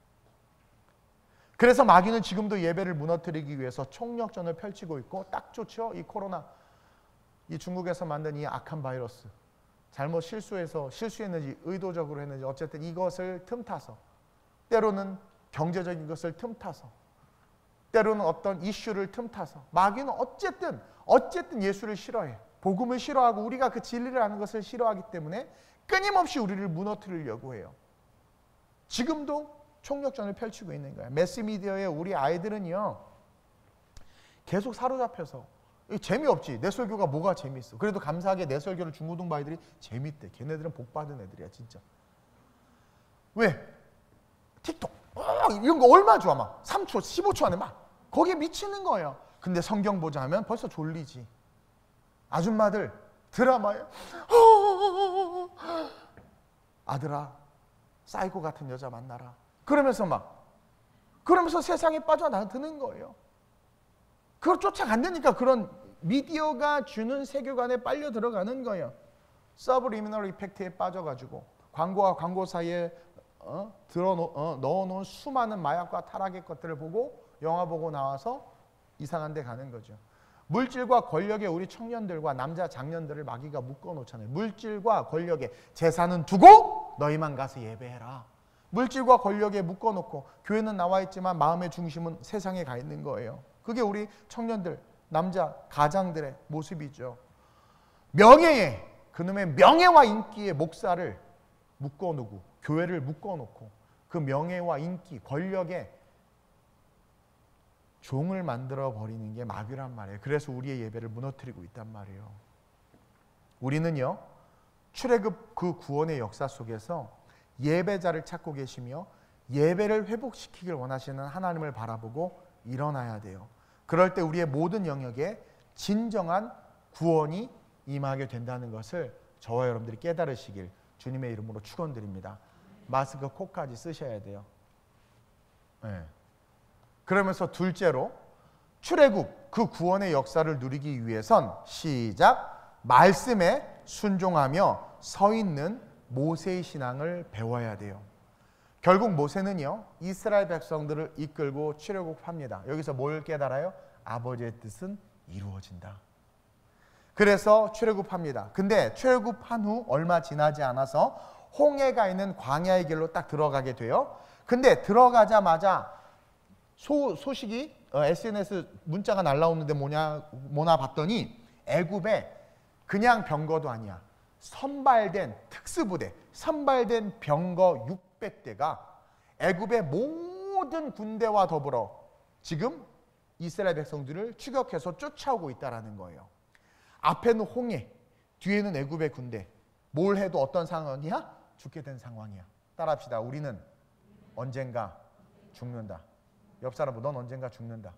그래서 마귀는 지금도 예배를 무너뜨리기 위해서 총력전을 펼치고 있고 딱 좋죠. 이 코로나, 이 중국에서 만든 이 악한 바이러스, 잘못 실수해서 실수했는지 의도적으로 했는지 어쨌든 이것을 틈타서 때로는 경제적인 것을 틈타서 때로는 어떤 이슈를 틈타서 마귀는 어쨌든 어쨌든 예수를 싫어해. 복음을 싫어하고 우리가 그 진리를 아는 것을 싫어하기 때문에 끊임없이 우리를 무너뜨리려고 해요. 지금도 총력전을 펼치고 있는 거예요. 매스미디어에 우리 아이들은요 계속 사로잡혀서 재미없지. 내 설교가 뭐가 재밌어. 그래도 감사하게 내 설교를 중고등부 아이들이 재밌대. 걔네들은 복받은 애들이야 진짜. 왜? 틱톡 어, 이런 거 얼마 좋아. 막 삼 초 십오 초 안에 막 거기에 미치는 거예요. 근데 성경 보자 하면 벌써 졸리지. 아줌마들 드라마에 아들아 사이코 같은 여자 만나라 그러면서 막 그러면서 세상에 빠져나드는 거예요. 그걸 쫓아간다니까. 그런 미디어가 주는 세계관에 빨려 들어가는 거예요. 서브리미널 이펙트에 빠져가지고 광고와 광고 사이에 어? 들어 어, 넣어놓은 수많은 마약과 타락의 것들을 보고 영화 보고 나와서 이상한 데 가는 거죠. 물질과 권력에 우리 청년들과 남자 장년들을 마귀가 묶어놓잖아요. 물질과 권력에 재산은 두고 너희만 가서 예배해라. 물질과 권력에 묶어놓고 교회는 나와 있지만 마음의 중심은 세상에 가 있는 거예요. 그게 우리 청년들, 남자, 가장들의 모습이죠. 명예에, 그놈의 명예와 인기의 목사를 묶어놓고 교회를 묶어놓고 그 명예와 인기, 권력에 종을 만들어 버리는 게 마귀란 말이에요. 그래서 우리의 예배를 무너뜨리고 있단 말이에요. 우리는요 출애굽 그 구원의 역사 속에서 예배자를 찾고 계시며 예배를 회복시키길 원하시는 하나님을 바라보고 일어나야 돼요. 그럴 때 우리의 모든 영역에 진정한 구원이 임하게 된다는 것을 저와 여러분들이 깨달으시길 주님의 이름으로 축원드립니다. 마스크 코까지 쓰셔야 돼요. 네. 그러면서 둘째로 출애굽 그 구원의 역사를 누리기 위해선 시작 말씀에 순종하며 서 있는 모세의 신앙을 배워야 돼요. 결국 모세는요 이스라엘 백성들을 이끌고 출애굽합니다. 여기서 뭘 깨달아요? 아버지의 뜻은 이루어진다. 그래서 출애굽합니다. 근데 출애굽한 후 얼마 지나지 않아서 홍해가 있는 광야의 길로 딱 들어가게 돼요. 근데 들어가자마자 소, 소식이 어, 에스엔에스 문자가 날라오는데 뭐냐 뭐나 봤더니 애굽에 그냥 병거도 아니야. 선발된 특수부대, 선발된 병거 육백 대가 애굽의 모든 군대와 더불어 지금 이스라엘 백성들을 추격해서 쫓아오고 있다는 거예요. 앞에는 홍해, 뒤에는 애굽의 군대. 뭘 해도 어떤 상황이야? 죽게 된 상황이야. 따라합시다. 우리는 언젠가 죽는다. 옆 사람은 넌 언젠가 죽는다.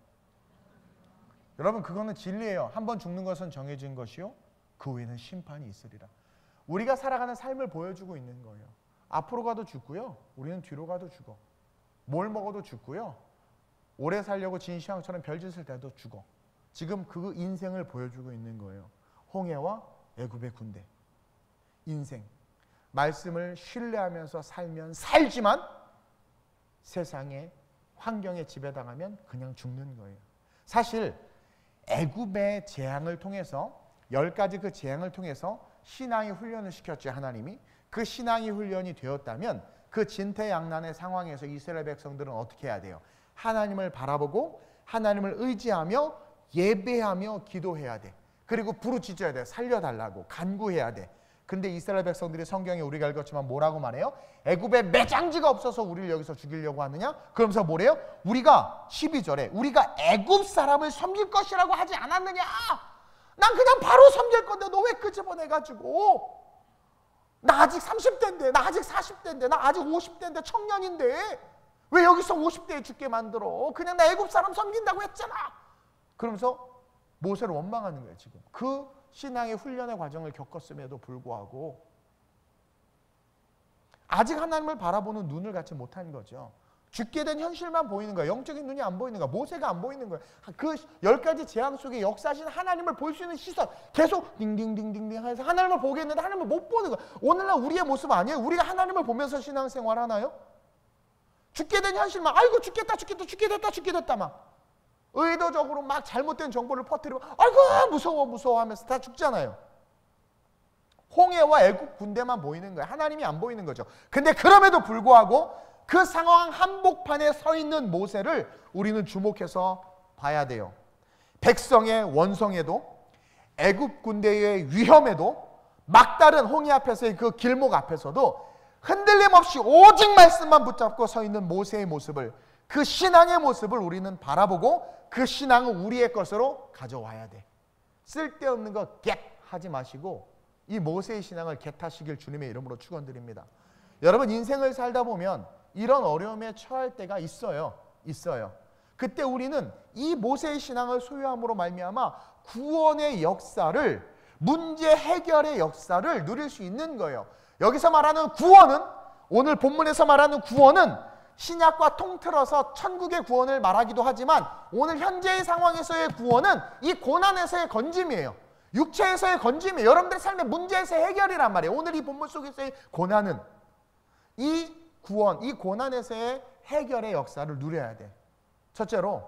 여러분 그거는 진리예요. 한 번 죽는 것은 정해진 것이요 그 후에는 심판이 있으리라. 우리가 살아가는 삶을 보여주고 있는 거예요. 앞으로 가도 죽고요. 우리는 뒤로 가도 죽어. 뭘 먹어도 죽고요. 오래 살려고 진시황처럼 별짓을 대도 죽어. 지금 그 인생을 보여주고 있는 거예요. 홍해와 애굽의 군대. 인생. 말씀을 신뢰하면서 살면 살지만 세상에 환경에 지배당하면 그냥 죽는 거예요. 사실 애굽의 재앙을 통해서 열 가지 그 재앙을 통해서 신앙의 훈련을 시켰죠. 하나님이. 그 신앙의 훈련이 되었다면 그 진퇴양난의 상황에서 이스라엘 백성들은 어떻게 해야 돼요? 하나님을 바라보고 하나님을 의지하며 예배하며 기도해야 돼. 그리고 부르짖어야 돼. 살려달라고 간구해야 돼. 근데 이스라엘 백성들이 성경에 우리가 읽었지만 뭐라고 말해요? 애굽에 매장지가 없어서 우리를 여기서 죽이려고 하느냐? 그러면서 뭐래요? 우리가 십이 절에 우리가 애굽 사람을 섬길 것이라고 하지 않았느냐? 난 그냥 바로 섬길 건데 너 왜 끄집어내가지고? 나 아직 삼십 대인데, 나 아직 사십 대인데, 나 아직 오십 대인데, 청년인데 왜 여기서 오십 대에 죽게 만들어? 그냥 나 애굽 사람 섬긴다고 했잖아. 그러면서 모세를 원망하는 거예요. 지금 그 신앙의 훈련의 과정을 겪었음에도 불구하고 아직 하나님을 바라보는 눈을 갖지 못한 거죠. 죽게 된 현실만 보이는 거예요. 영적인 눈이 안 보이는 거예요. 모세가 안 보이는 거예요. 그 열 가지 재앙 속에 역사하신 하나님을 볼 수 있는 시선 계속 딩딩딩딩딩 해서 하나님을 보겠는데 하나님을 못 보는 거예요. 오늘날 우리의 모습 아니에요. 우리가 하나님을 보면서 신앙생활 하나요? 죽게 된 현실만 아이고 죽겠다 죽겠다 죽게 됐다 죽게 됐다 막 의도적으로 막 잘못된 정보를 퍼뜨리면 아이고 무서워 무서워 하면서 다 죽잖아요. 홍해와 애굽 군대만 보이는 거예요. 하나님이 안 보이는 거죠. 근데 그럼에도 불구하고 그 상황 한복판에 서 있는 모세를 우리는 주목해서 봐야 돼요. 백성의 원성에도 애굽 군대의 위험에도 막다른 홍해 앞에서의 그 길목 앞에서도 흔들림 없이 오직 말씀만 붙잡고 서 있는 모세의 모습을, 그 신앙의 모습을 우리는 바라보고 그 신앙을 우리의 것으로 가져와야 돼. 쓸데없는 거 겟 하지 마시고 이 모세의 신앙을 겟하시길 주님의 이름으로 축원드립니다. 여러분 인생을 살다 보면 이런 어려움에 처할 때가 있어요. 있어요. 그때 우리는 이 모세의 신앙을 소유함으로 말미암아 구원의 역사를, 문제 해결의 역사를 누릴 수 있는 거예요. 여기서 말하는 구원은, 오늘 본문에서 말하는 구원은 신약과 통틀어서 천국의 구원을 말하기도 하지만 오늘 현재의 상황에서의 구원은 이 고난에서의 건짐이에요. 육체에서의 건짐이에요. 여러분들의 삶의 문제에서의 해결이란 말이에요. 오늘 이 본문 속에서의 고난은 이 구원, 이 고난에서의 해결의 역사를 누려야 돼. 첫째로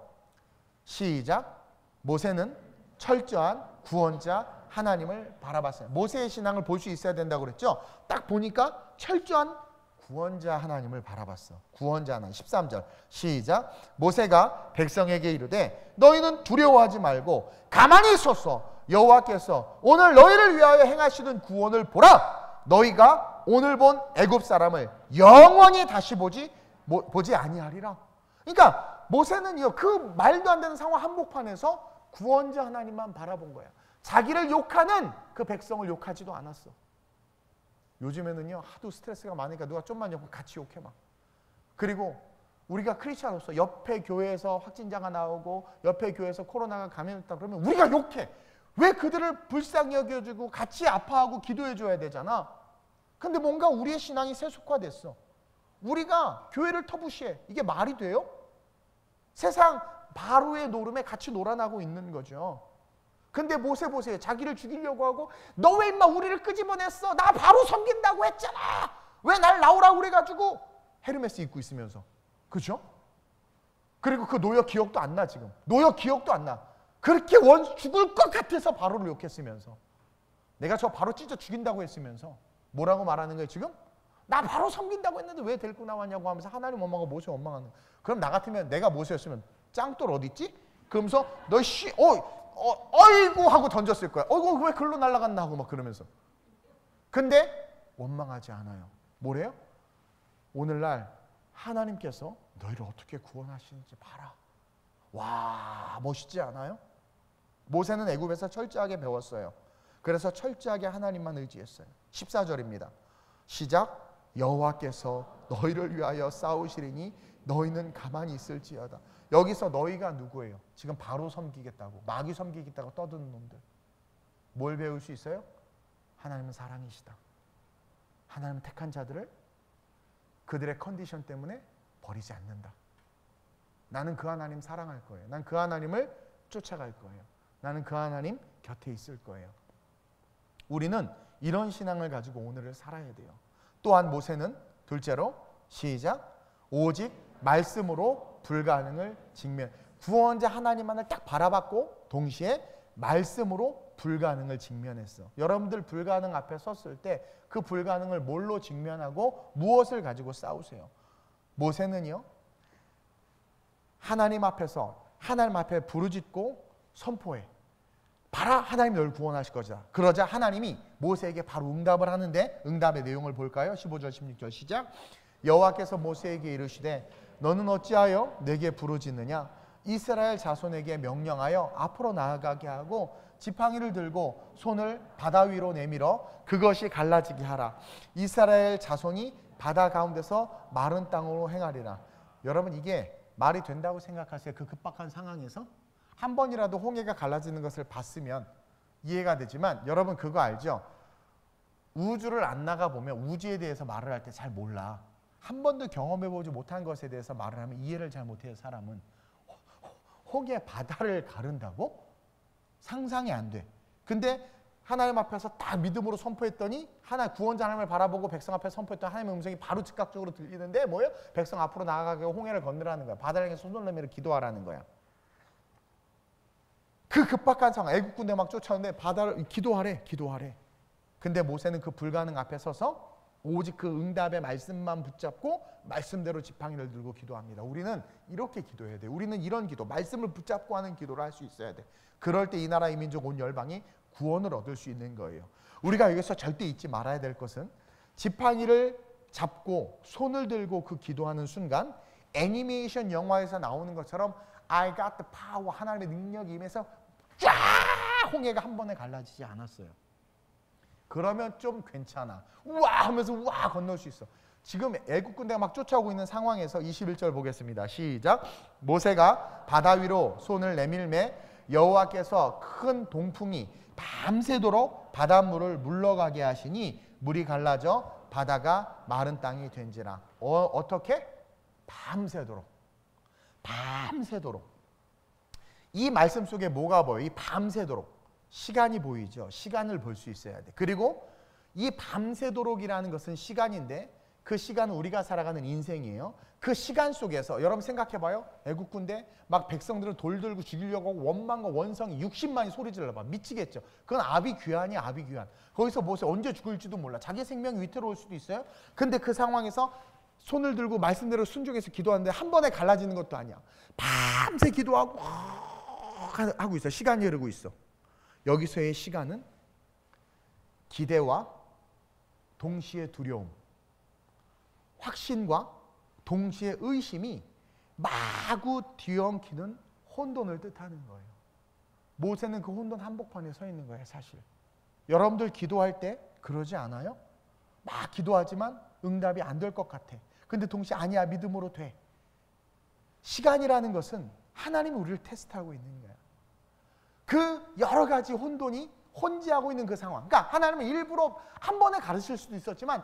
시작. 모세는 철저한 구원자 하나님을 바라봤어요. 모세의 신앙을 볼 수 있어야 된다고 그랬죠. 딱 보니까 철저한 구원자 하나님을 바라봤어. 구원자 하나님. 십삼 절 시작. 모세가 백성에게 이르되 너희는 두려워하지 말고 가만히 있소서. 여호와께서 오늘 너희를 위하여 행하시는 구원을 보라. 너희가 오늘 본 애굽 사람을 영원히 다시 보지 모, 보지 아니하리라. 그러니까 모세는요 그 말도 안 되는 상황 한복판에서 구원자 하나님만 바라본 거야. 자기를 욕하는 그 백성을 욕하지도 않았어. 요즘에는요 하도 스트레스가 많으니까 누가 좀만 욕하면 같이 욕해 막. 그리고 우리가 크리스찬으로서 옆에 교회에서 확진자가 나오고 옆에 교회에서 코로나가 감염했다 그러면 우리가 욕해. 왜 그들을 불쌍히 여겨주고 같이 아파하고 기도해 줘야 되잖아. 근데 뭔가 우리의 신앙이 세속화됐어. 우리가 교회를 터부시해. 이게 말이 돼요? 세상 바로의 노름에 같이 놀아나고 있는 거죠. 근데 모세 보세요. 자기를 죽이려고 하고 너 왜 임마 우리를 끄집어냈어? 나 바로 섬긴다고 했잖아. 왜 날 나오라고 그래가지고 헤르메스 입고 있으면서. 그죠? 그리고 그 노여 기억도 안 나 지금. 노여 기억도 안 나. 그렇게 원 죽을 것 같아서 바로를 욕했으면서. 내가 저 바로 찢어 죽인다고 했으면서. 뭐라고 말하는 거예요 지금? 나 바로 섬긴다고 했는데 왜 데리고 나왔냐고 하면서 하나님 원망하고 모세 원망하는 거예요. 그럼 나 같으면 내가 모세였으면 짱돌 어디 있지? 그러면서 너 씨, 어, 어, 어이구 하고 던졌을 거야. 어이구 왜 글로 날아갔나 하고 막 그러면서. 근데 원망하지 않아요. 뭐래요? 오늘날 하나님께서 너희를 어떻게 구원하시는지 봐라. 와 멋있지 않아요? 모세는 애굽에서 철저하게 배웠어요. 그래서 철저하게 하나님만 의지했어요. 십사 절입니다. 시작. 여호와께서 너희를 위하여 싸우시리니 너희는 가만히 있을지어다. 여기서 너희가 누구예요? 지금 바로 섬기겠다고 마귀 섬기겠다고 떠드는 놈들. 뭘 배울 수 있어요? 하나님은 사랑이시다. 하나님은 택한 자들을 그들의 컨디션 때문에 버리지 않는다. 나는 그 하나님 사랑할 거예요. 난 그 하나님을 쫓아갈 거예요. 나는 그 하나님 곁에 있을 거예요. 우리는 이런 신앙을 가지고 오늘을 살아야 돼요. 또한 모세는 둘째로 시작. 오직 말씀으로 불가능을 직면. 구원자 하나님만을 딱 바라봤고 동시에 말씀으로 불가능을 직면했어. 여러분들 불가능 앞에 섰을 때 그 불가능을 뭘로 직면하고 무엇을 가지고 싸우세요? 모세는요, 하나님 앞에서 하나님 앞에 부르짖고 선포해. 봐라, 하나님이 너를 구원하실 것이다. 그러자 하나님이 모세에게 바로 응답을 하는데, 응답의 내용을 볼까요? 십오 절 십육 절 시작. 여호와께서 모세에게 이르시되 너는 어찌하여 내게 부르짖느냐? 이스라엘 자손에게 명령하여 앞으로 나아가게 하고 지팡이를 들고 손을 바다 위로 내밀어 그것이 갈라지게 하라. 이스라엘 자손이 바다 가운데서 마른 땅으로 행하리라. 여러분, 이게 말이 된다고 생각하세요? 그 급박한 상황에서 한 번이라도 홍해가 갈라지는 것을 봤으면 이해가 되지만, 여러분 그거 알죠? 우주를 안 나가보면 우주에 대해서 말을 할 때 잘 몰라. 한 번도 경험해보지 못한 것에 대해서 말을 하면 이해를 잘 못해요. 사람은 홍해 바다를 가른다고? 상상이 안 돼. 근데 하나님 앞에서 딱 믿음으로 선포했더니, 하나 구원자 하나님을 바라보고 백성 앞에 선포했던 하나님의 음성이 바로 즉각적으로 들리는데 뭐예요? 백성 앞으로 나아가게 홍해를 건너라는 거야. 바다를 향해 손을 내밀어 기도하라는 거야. 그 급박한 상황, 애국 군대 막 쫓아오는데 바다를 기도하래, 기도하래. 근데 모세는 그 불가능 앞에 서서 오직 그 응답의 말씀만 붙잡고 말씀대로 지팡이를 들고 기도합니다. 우리는 이렇게 기도해야 돼. 우리는 이런 기도, 말씀을 붙잡고 하는 기도를 할 수 있어야 돼. 그럴 때 이 나라 이 민족 온 열방이 구원을 얻을 수 있는 거예요. 우리가 여기서 절대 잊지 말아야 될 것은, 지팡이를 잡고 손을 들고 그 기도하는 순간 애니메이션 영화에서 나오는 것처럼 I got the power, 하나님의 능력이 임해서 쫙 홍해가 한 번에 갈라지지 않았어요. 그러면 좀 괜찮아. 우와 하면서 우와 건널 수 있어. 지금 애국 군대가 막 쫓아오고 있는 상황에서 이십일 절 보겠습니다. 시작. 모세가 바다 위로 손을 내밀매 여호와께서 큰 동풍이 밤새도록 바닷물을 물러가게 하시니 물이 갈라져 바다가 마른 땅이 된지라. 어, 어떻게? 밤새도록. 밤새도록. 이 말씀 속에 뭐가 보여요? 이 밤새도록. 시간이 보이죠. 시간을 볼 수 있어야 돼. 그리고 이 밤새도록이라는 것은 시간인데, 그 시간은 우리가 살아가는 인생이에요. 그 시간 속에서 여러분 생각해봐요. 애국군대 막 백성들을 돌 들고 죽이려고 원망과 원성이 육십만이 소리 질러봐. 미치겠죠. 그건 아비규환이야, 아비규환. 거기서 모세 언제 죽을지도 몰라. 자기 생명이 위태로울 수도 있어요. 근데 그 상황에서 손을 들고 말씀대로 순종해서 기도하는데 한 번에 갈라지는 것도 아니야. 밤새 기도하고 하고 있어. 시간이 흐르고 있어. 여기서의 시간은 기대와 동시에 두려움, 확신과 동시에 의심이 마구 뒤엉키는 혼돈을 뜻하는 거예요. 모세는 그 혼돈 한복판에 서 있는 거예요, 사실. 여러분들 기도할 때 그러지 않아요? 막 기도하지만 응답이 안 될 것 같아. 근데 동시에 아니야, 믿음으로 돼. 시간이라는 것은 하나님이 우리를 테스트하고 있는 거야. 그 여러 가지 혼돈이 혼재하고 있는 그 상황. 그러니까 하나님은 일부러 한 번에 가르칠 수도 있었지만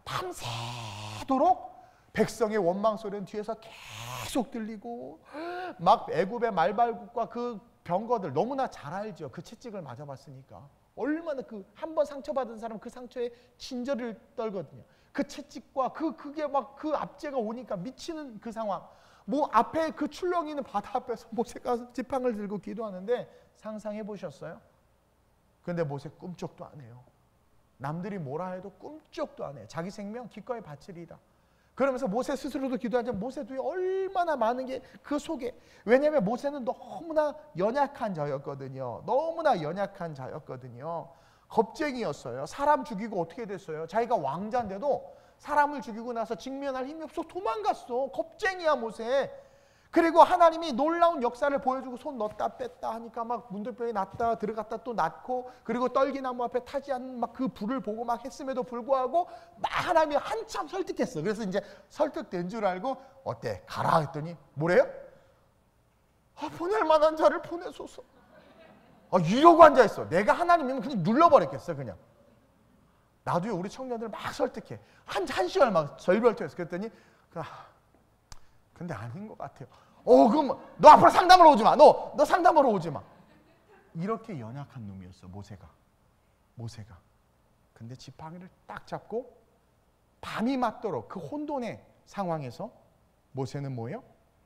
밤새도록 백성의 원망 소리는 뒤에서 계속 들리고, 막 애굽의 말발굽과 그 병거들 너무나 잘 알죠. 그 채찍을 맞아봤으니까. 얼마나 그 한 번 상처받은 사람 그 상처에 친절을 떨거든요. 그 채찍과 그 그게 막 그 압제가 오니까 미치는 그 상황. 뭐 앞에 그 출렁이 있는 바다 앞에서 모세가 지팡이를 들고 기도하는데 상상해 보셨어요? 근데 모세 꿈쩍도 안 해요. 남들이 뭐라 해도 꿈쩍도 안 해요. 자기 생명 기꺼이 바치리이다. 그러면서 모세 스스로도 기도하지만 모세 뒤에 얼마나 많은 게 그 속에, 왜냐하면 모세는 너무나 연약한 자였거든요. 너무나 연약한 자였거든요. 겁쟁이였어요. 사람 죽이고 어떻게 됐어요? 자기가 왕자인데도 사람을 죽이고 나서 직면할 힘이 없어 도망갔어. 겁쟁이야 모세. 그리고 하나님이 놀라운 역사를 보여주고 손 넣었다 뺐다 하니까 막 문들병이 났다 들어갔다 또 났고, 그리고 떨기나무 앞에 타지 않는 막 그 불을 보고 막 했음에도 불구하고 막 하나님이 한참 설득했어. 그래서 이제 설득된 줄 알고 어때? 가라 했더니 뭐래요? 아, 보낼 만한 자를 보내소서. 아, 이러고 앉아있어. 내가 하나님이면 그냥 눌러버렸겠어. 그냥. 나도요, 우리 청년들 막 설득해. 한, 한 시간 막 절별토했어. 그랬더니 아, 근데 아닌 것 같아요. 어, 그럼 너 앞으로 상담으로 오지 마. 너, 너 상담으로 오지 마. 이렇게 연약한 놈이었어, 모세가. 모세가. 근데 지팡이를 딱 잡고 밤이 맞도록 그 혼돈의 상황에서 모세는 뭐예요?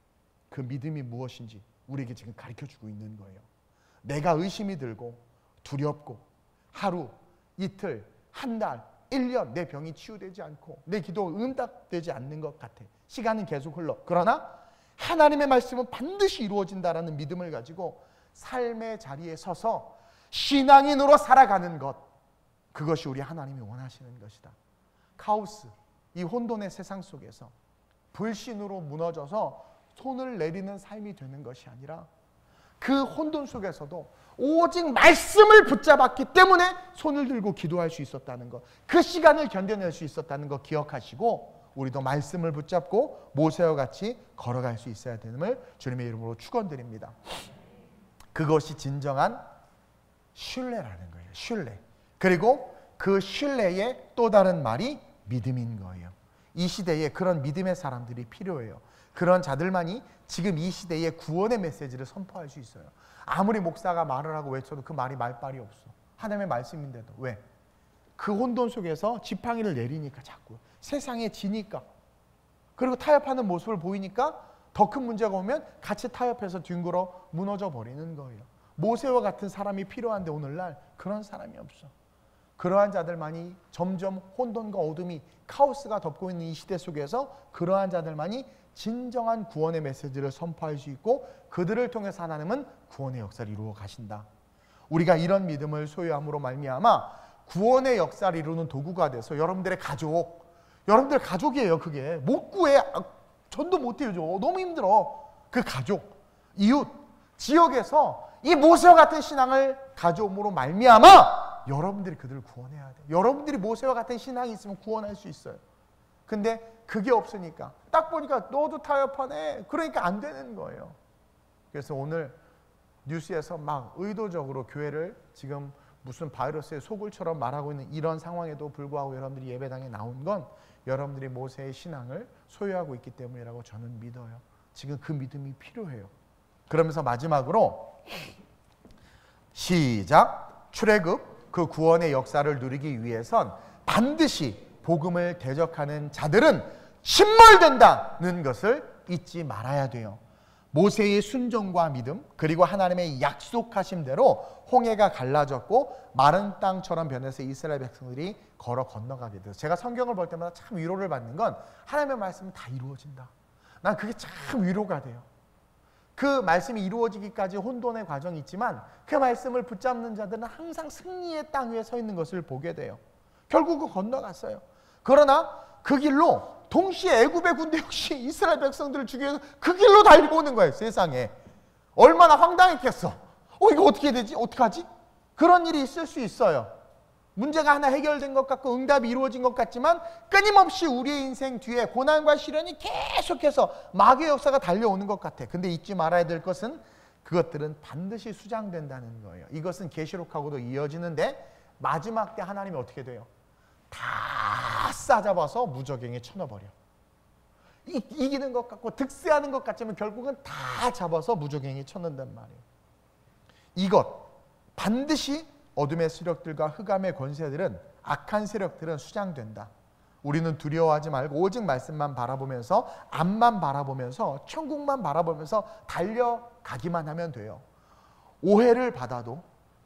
그 믿음이 무엇인지 우리에게 지금 가르쳐주고 있는 거예요. 내가 의심이 들고 두렵고 하루, 이틀, 한 달, 일 년 내 병이 치유되지 않고 내 기도가 응답되지 않는 것 같아. 시간은 계속 흘러. 그러나 하나님의 말씀은 반드시 이루어진다라는 믿음을 가지고 삶의 자리에 서서 신앙인으로 살아가는 것, 그것이 우리 하나님이 원하시는 것이다. 카오스, 이 혼돈의 세상 속에서 불신으로 무너져서 손을 내리는 삶이 되는 것이 아니라 그 혼돈 속에서도 오직 말씀을 붙잡았기 때문에 손을 들고 기도할 수 있었다는 것, 그 시간을 견뎌낼 수 있었다는 것 기억하시고 우리도 말씀을 붙잡고 모세와 같이 걸어갈 수 있어야 되는을 주님의 이름으로 축원드립니다. 그것이 진정한 신뢰라는 거예요. 신뢰. 그리고 그 신뢰의 또 다른 말이 믿음인 거예요. 이 시대에 그런 믿음의 사람들이 필요해요. 그런 자들만이 지금 이 시대에 구원의 메시지를 선포할 수 있어요. 아무리 목사가 말을 하고 외쳐도 그 말이 말빨이 없어. 하나님의 말씀인데도. 왜? 그 혼돈 속에서 지팡이를 내리니까 자꾸 세상에 지니까, 그리고 타협하는 모습을 보이니까 더 큰 문제가 오면 같이 타협해서 뒹굴어 무너져 버리는 거예요. 모세와 같은 사람이 필요한데 오늘날 그런 사람이 없어. 그러한 자들만이 점점 혼돈과 어둠이, 카오스가 덮고 있는 이 시대 속에서 그러한 자들만이 진정한 구원의 메시지를 선포할 수 있고 그들을 통해서 하나님은 구원의 역사를 이루어 가신다. 우리가 이런 믿음을 소유함으로 말미암아 구원의 역사를 이루는 도구가 돼서 여러분들의 가족, 여러분들 가족이에요. 그게 못 구해. 전도 못 해줘. 너무 힘들어. 그 가족, 이웃, 지역에서 이 모세와 같은 신앙을 가져옴으로 말미암아 여러분들이 그들을 구원해야 돼. 여러분들이 모세와 같은 신앙이 있으면 구원할 수 있어요. 근데 그게 없으니까 딱 보니까 너도 타협하네. 그러니까 안 되는 거예요. 그래서 오늘 뉴스에서 막 의도적으로 교회를 지금 무슨 바이러스의 소굴처럼 말하고 있는 이런 상황에도 불구하고 여러분들이 예배당에 나온 건 여러분들이 모세의 신앙을 소유하고 있기 때문이라고 저는 믿어요. 지금 그 믿음이 필요해요. 그러면서 마지막으로 시작. 출애굽, 그 구원의 역사를 누리기 위해선 반드시 복음을 대적하는 자들은 침몰된다는 것을 잊지 말아야 돼요. 모세의 순종과 믿음, 그리고 하나님의 약속하심대로 홍해가 갈라졌고 마른 땅처럼 변해서 이스라엘 백성들이 걸어 건너가게 돼요. 제가 성경을 볼 때마다 참 위로를 받는 건 하나님의 말씀은 다 이루어진다. 난 그게 참 위로가 돼요. 그 말씀이 이루어지기까지 혼돈의 과정이 있지만 그 말씀을 붙잡는 자들은 항상 승리의 땅 위에 서 있는 것을 보게 돼요. 결국은 건너갔어요. 그러나 그 길로 동시에 애굽의 군대 역시 이스라엘 백성들을 죽이기 위해서 그 길로 달려오는 거예요. 세상에 얼마나 황당했겠어. 어 이거 어떻게 되지? 어떡하지? 그런 일이 있을 수 있어요. 문제가 하나 해결된 것 같고 응답이 이루어진 것 같지만 끊임없이 우리의 인생 뒤에 고난과 시련이 계속해서 마귀의 역사가 달려오는 것 같아. 근데 잊지 말아야 될 것은 그것들은 반드시 수장된다는 거예요. 이것은 계시록하고도 이어지는데 마지막 때 하나님이 어떻게 돼요? 다 싸잡아서 무저갱에 쳐넣어버려. 이, 이기는 것 같고 득세하는 것 같지만 결국은 다 잡아서 무저갱에 쳐넣는단 말이에요. 이것 반드시 어둠의 세력들과 흑암의 권세들은, 악한 세력들은 수장된다. 우리는 두려워하지 말고 오직 말씀만 바라보면서, 앞만 바라보면서, 천국만 바라보면서 달려가기만 하면 돼요. 오해를 받아도,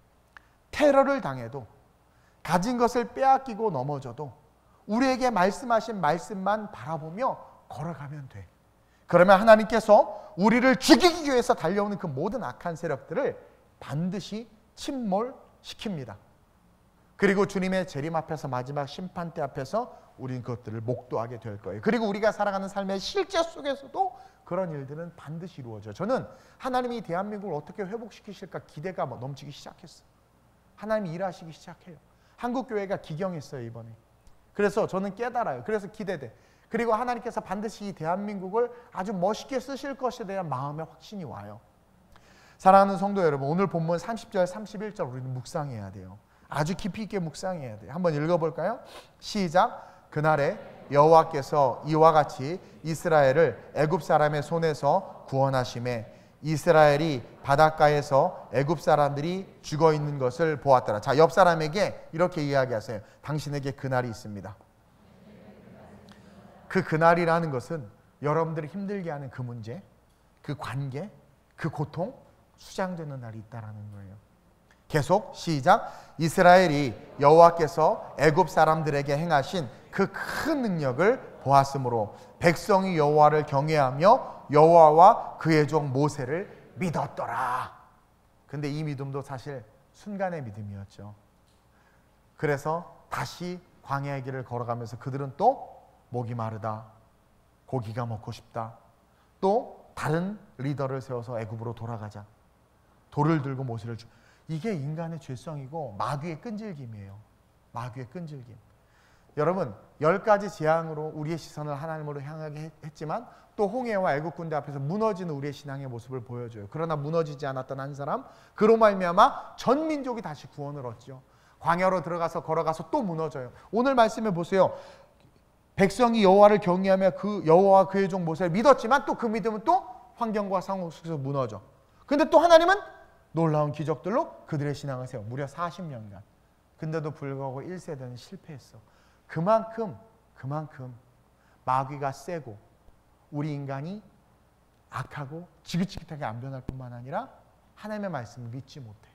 테러를 당해도, 가진 것을 빼앗기고 넘어져도 우리에게 말씀하신 말씀만 바라보며 걸어가면 돼. 그러면 하나님께서 우리를 죽이기 위해서 달려오는 그 모든 악한 세력들을 반드시 침몰시킵니다. 그리고 주님의 재림 앞에서, 마지막 심판대 앞에서 우리는 그것들을 목도하게 될 거예요. 그리고 우리가 살아가는 삶의 실제 속에서도 그런 일들은 반드시 이루어져요. 저는 하나님이 대한민국을 어떻게 회복시키실까 기대가 넘치기 시작했어요. 하나님이 일하시기 시작해요. 한국교회가 기경했어요 이번에. 그래서 저는 깨달아요. 그래서 기대돼. 그리고 하나님께서 반드시 이 대한민국을 아주 멋있게 쓰실 것에 대한 마음의 확신이 와요. 사랑하는 성도 여러분, 오늘 본문 삼십 절 삼십일 절 우리는 묵상해야 돼요. 아주 깊이 있게 묵상해야 돼요. 한번 읽어볼까요? 시작. 그날에 여호와께서 이와 같이 이스라엘을 애굽 사람의 손에서 구원하심에 이스라엘이 바닷가에서 애굽 사람들이 죽어 있는 것을 보았더라. 자, 옆 사람에게 이렇게 이야기하세요. 당신에게 그날이 있습니다. 그 그날이라는 것은 여러분들이 힘들게 하는 그 문제, 그 관계, 그 고통 수장되는 날이 있다라는 거예요. 계속 시작. 이스라엘이 여호와께서 애굽 사람들에게 행하신 그 큰 능력을 보았으므로 백성이 여호와를 경외하며 여호와와 그의 종 모세를 믿었더라. 근데 이 믿음도 사실 순간의 믿음이었죠. 그래서 다시 광야의 길을 걸어가면서 그들은 또 목이 마르다, 고기가 먹고 싶다, 또 다른 리더를 세워서 애굽으로 돌아가자, 돌을 들고 모세를 주. 이게 인간의 죄성이고 마귀의 끈질김이에요. 마귀의 끈질김. 여러분, 열 가지 재앙으로 우리의 시선을 하나님으로 향하게 했지만 또 홍해와 애국 군대 앞에서 무너지는 우리의 신앙의 모습을 보여줘요. 그러나 무너지지 않았던 한 사람, 그로 말미암아 전 민족이 다시 구원을 얻죠. 광야로 들어가서 걸어가서 또 무너져요. 오늘 말씀해 보세요. 백성이 여호와를 경외하며 그 여호와와 그의 종 모세를 믿었지만 또 그 믿음은 또 환경과 상황 속에서 무너져. 근데 또 하나님은 놀라운 기적들로 그들의 신앙을 세워. 무려 사십 년간. 근데도 불구하고 일 세대는 실패했어. 그만큼 그만큼 마귀가 세고 우리 인간이 악하고 지긋지긋하게 안 변할 뿐만 아니라 하나님의 말씀을 믿지 못해.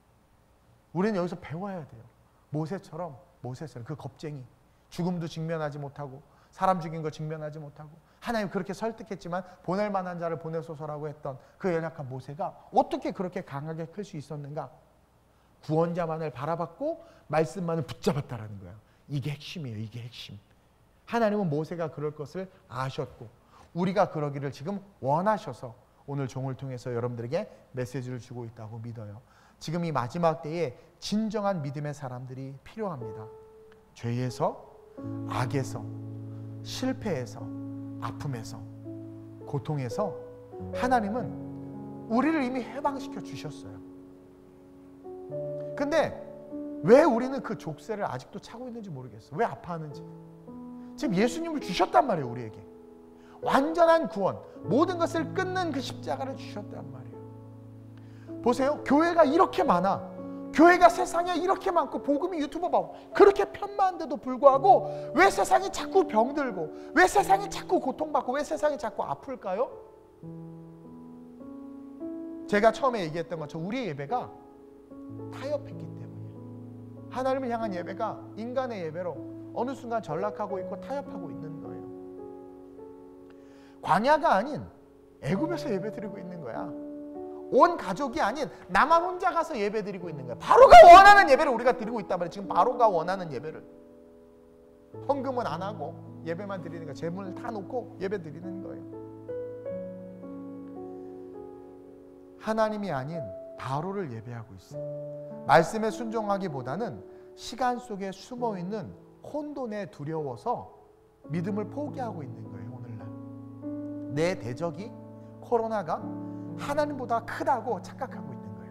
우리는 여기서 배워야 돼요. 모세처럼 모세처럼 그 겁쟁이, 죽음도 직면하지 못하고 사람 죽인 거 직면하지 못하고 하나님 그렇게 설득했지만 보낼 만한 자를 보내소서라고 했던 그 연약한 모세가 어떻게 그렇게 강하게 클 수 있었는가? 구원자만을 바라봤고 말씀만을 붙잡았다라는 거예요. 이게 핵심이에요. 이게 핵심. 하나님은 모세가 그럴 것을 아셨고 우리가 그러기를 지금 원하셔서 오늘 종을 통해서 여러분들에게 메시지를 주고 있다고 믿어요. 지금 이 마지막 때에 진정한 믿음의 사람들이 필요합니다. 죄에서, 악에서, 실패에서, 아픔에서, 고통에서 하나님은 우리를 이미 해방시켜 주셨어요. 근데 왜 우리는 그 족쇄를 아직도 차고 있는지 모르겠어. 왜 아파하는지. 지금 예수님을 주셨단 말이에요. 우리에게 완전한 구원, 모든 것을 끊는 그 십자가를 주셨단 말이에요. 보세요. 교회가 이렇게 많아. 교회가 세상에 이렇게 많고 복음이 유튜브 봐 그렇게 편만한데도 불구하고 왜 세상이 자꾸 병들고 왜 세상이 자꾸 고통받고 왜 세상이 자꾸 아플까요? 제가 처음에 얘기했던 것처럼 우리의 예배가 타협했기 때문이에요. 하나님을 향한 예배가 인간의 예배로 어느 순간 전락하고 있고 타협하고 있는 거예요. 광야가 아닌 애굽에서 예배드리고 있는 거야. 온 가족이 아닌 나만 혼자 가서 예배드리고 있는 거야. 바로가 원하는 예배를 우리가 드리고 있단 말이에요. 지금 바로가 원하는 예배를. 헌금은 안 하고 예배만 드리는 거야. 재물을 다 놓고 예배 드리는 거예요. 하나님이 아닌 바로를 예배하고 있어요. 말씀에 순종하기보다는 시간 속에 숨어있는 혼돈에 두려워서 믿음을 포기하고 있는 거예요. 오늘날 내 대적이 코로나가 하나님보다 크다고 착각하고 있는 거예요.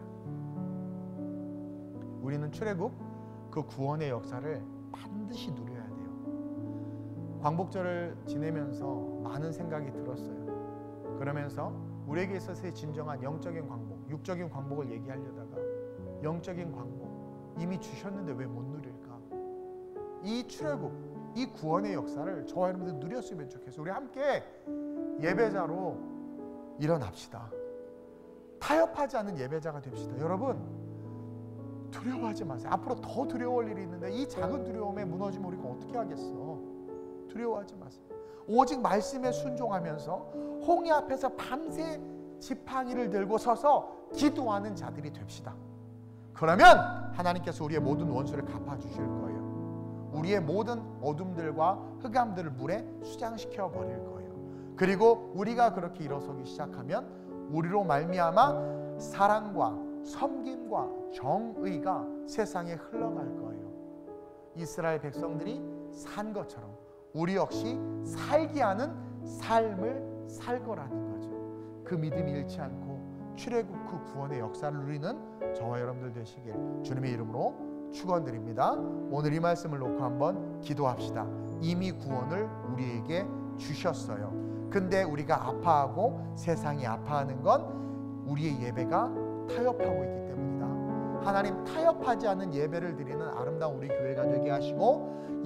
우리는 출애굽 그 구원의 역사를 반드시 누려야 돼요. 광복절을 지내면서 많은 생각이 들었어요. 그러면서 우리에게 있어서의 진정한 영적인 광복, 육적인 광복을 얘기하려다가 영적인 광복 이미 주셨는데 왜 못 누릴까? 이 출애굽, 이 구원의 역사를 저와 여러분들 누렸으면 좋겠어요. 우리 함께 예배자로 일어납시다. 타협하지 않는 예배자가 됩시다. 여러분 두려워하지 마세요. 앞으로 더 두려워할 일이 있는데 이 작은 두려움에 무너지면 우리가 어떻게 하겠어? 두려워하지 마세요. 오직 말씀에 순종하면서 홍해 앞에서 밤새 지팡이를 들고 서서 기도하는 자들이 됩시다. 그러면 하나님께서 우리의 모든 원수를 갚아주실 거예요. 우리의 모든 어둠들과 흑암들을 물에 수장시켜 버릴 거예요. 그리고 우리가 그렇게 일어서기 시작하면 우리로 말미암아 사랑과 섬김과 정의가 세상에 흘러갈 거예요. 이스라엘 백성들이 산 것처럼 우리 역시 살게 하는 삶을 살 거라는 거죠. 그 믿음이 잃지 않고 출애굽 그 구원의 역사를 누리는 저와 여러분들 되시길 주님의 이름으로 축원드립니다. 오늘 이 말씀을 놓고 한번 기도합시다. 이미 구원을 우리에게 주셨어요. 근데 우리가 아파하고 세상이 아파하는 건 우리의 예배가 타협하고 있기 때문이다. 하나님 타협하지 않는 예배를 드리는 아름다운 우리 교회가 되게 하시고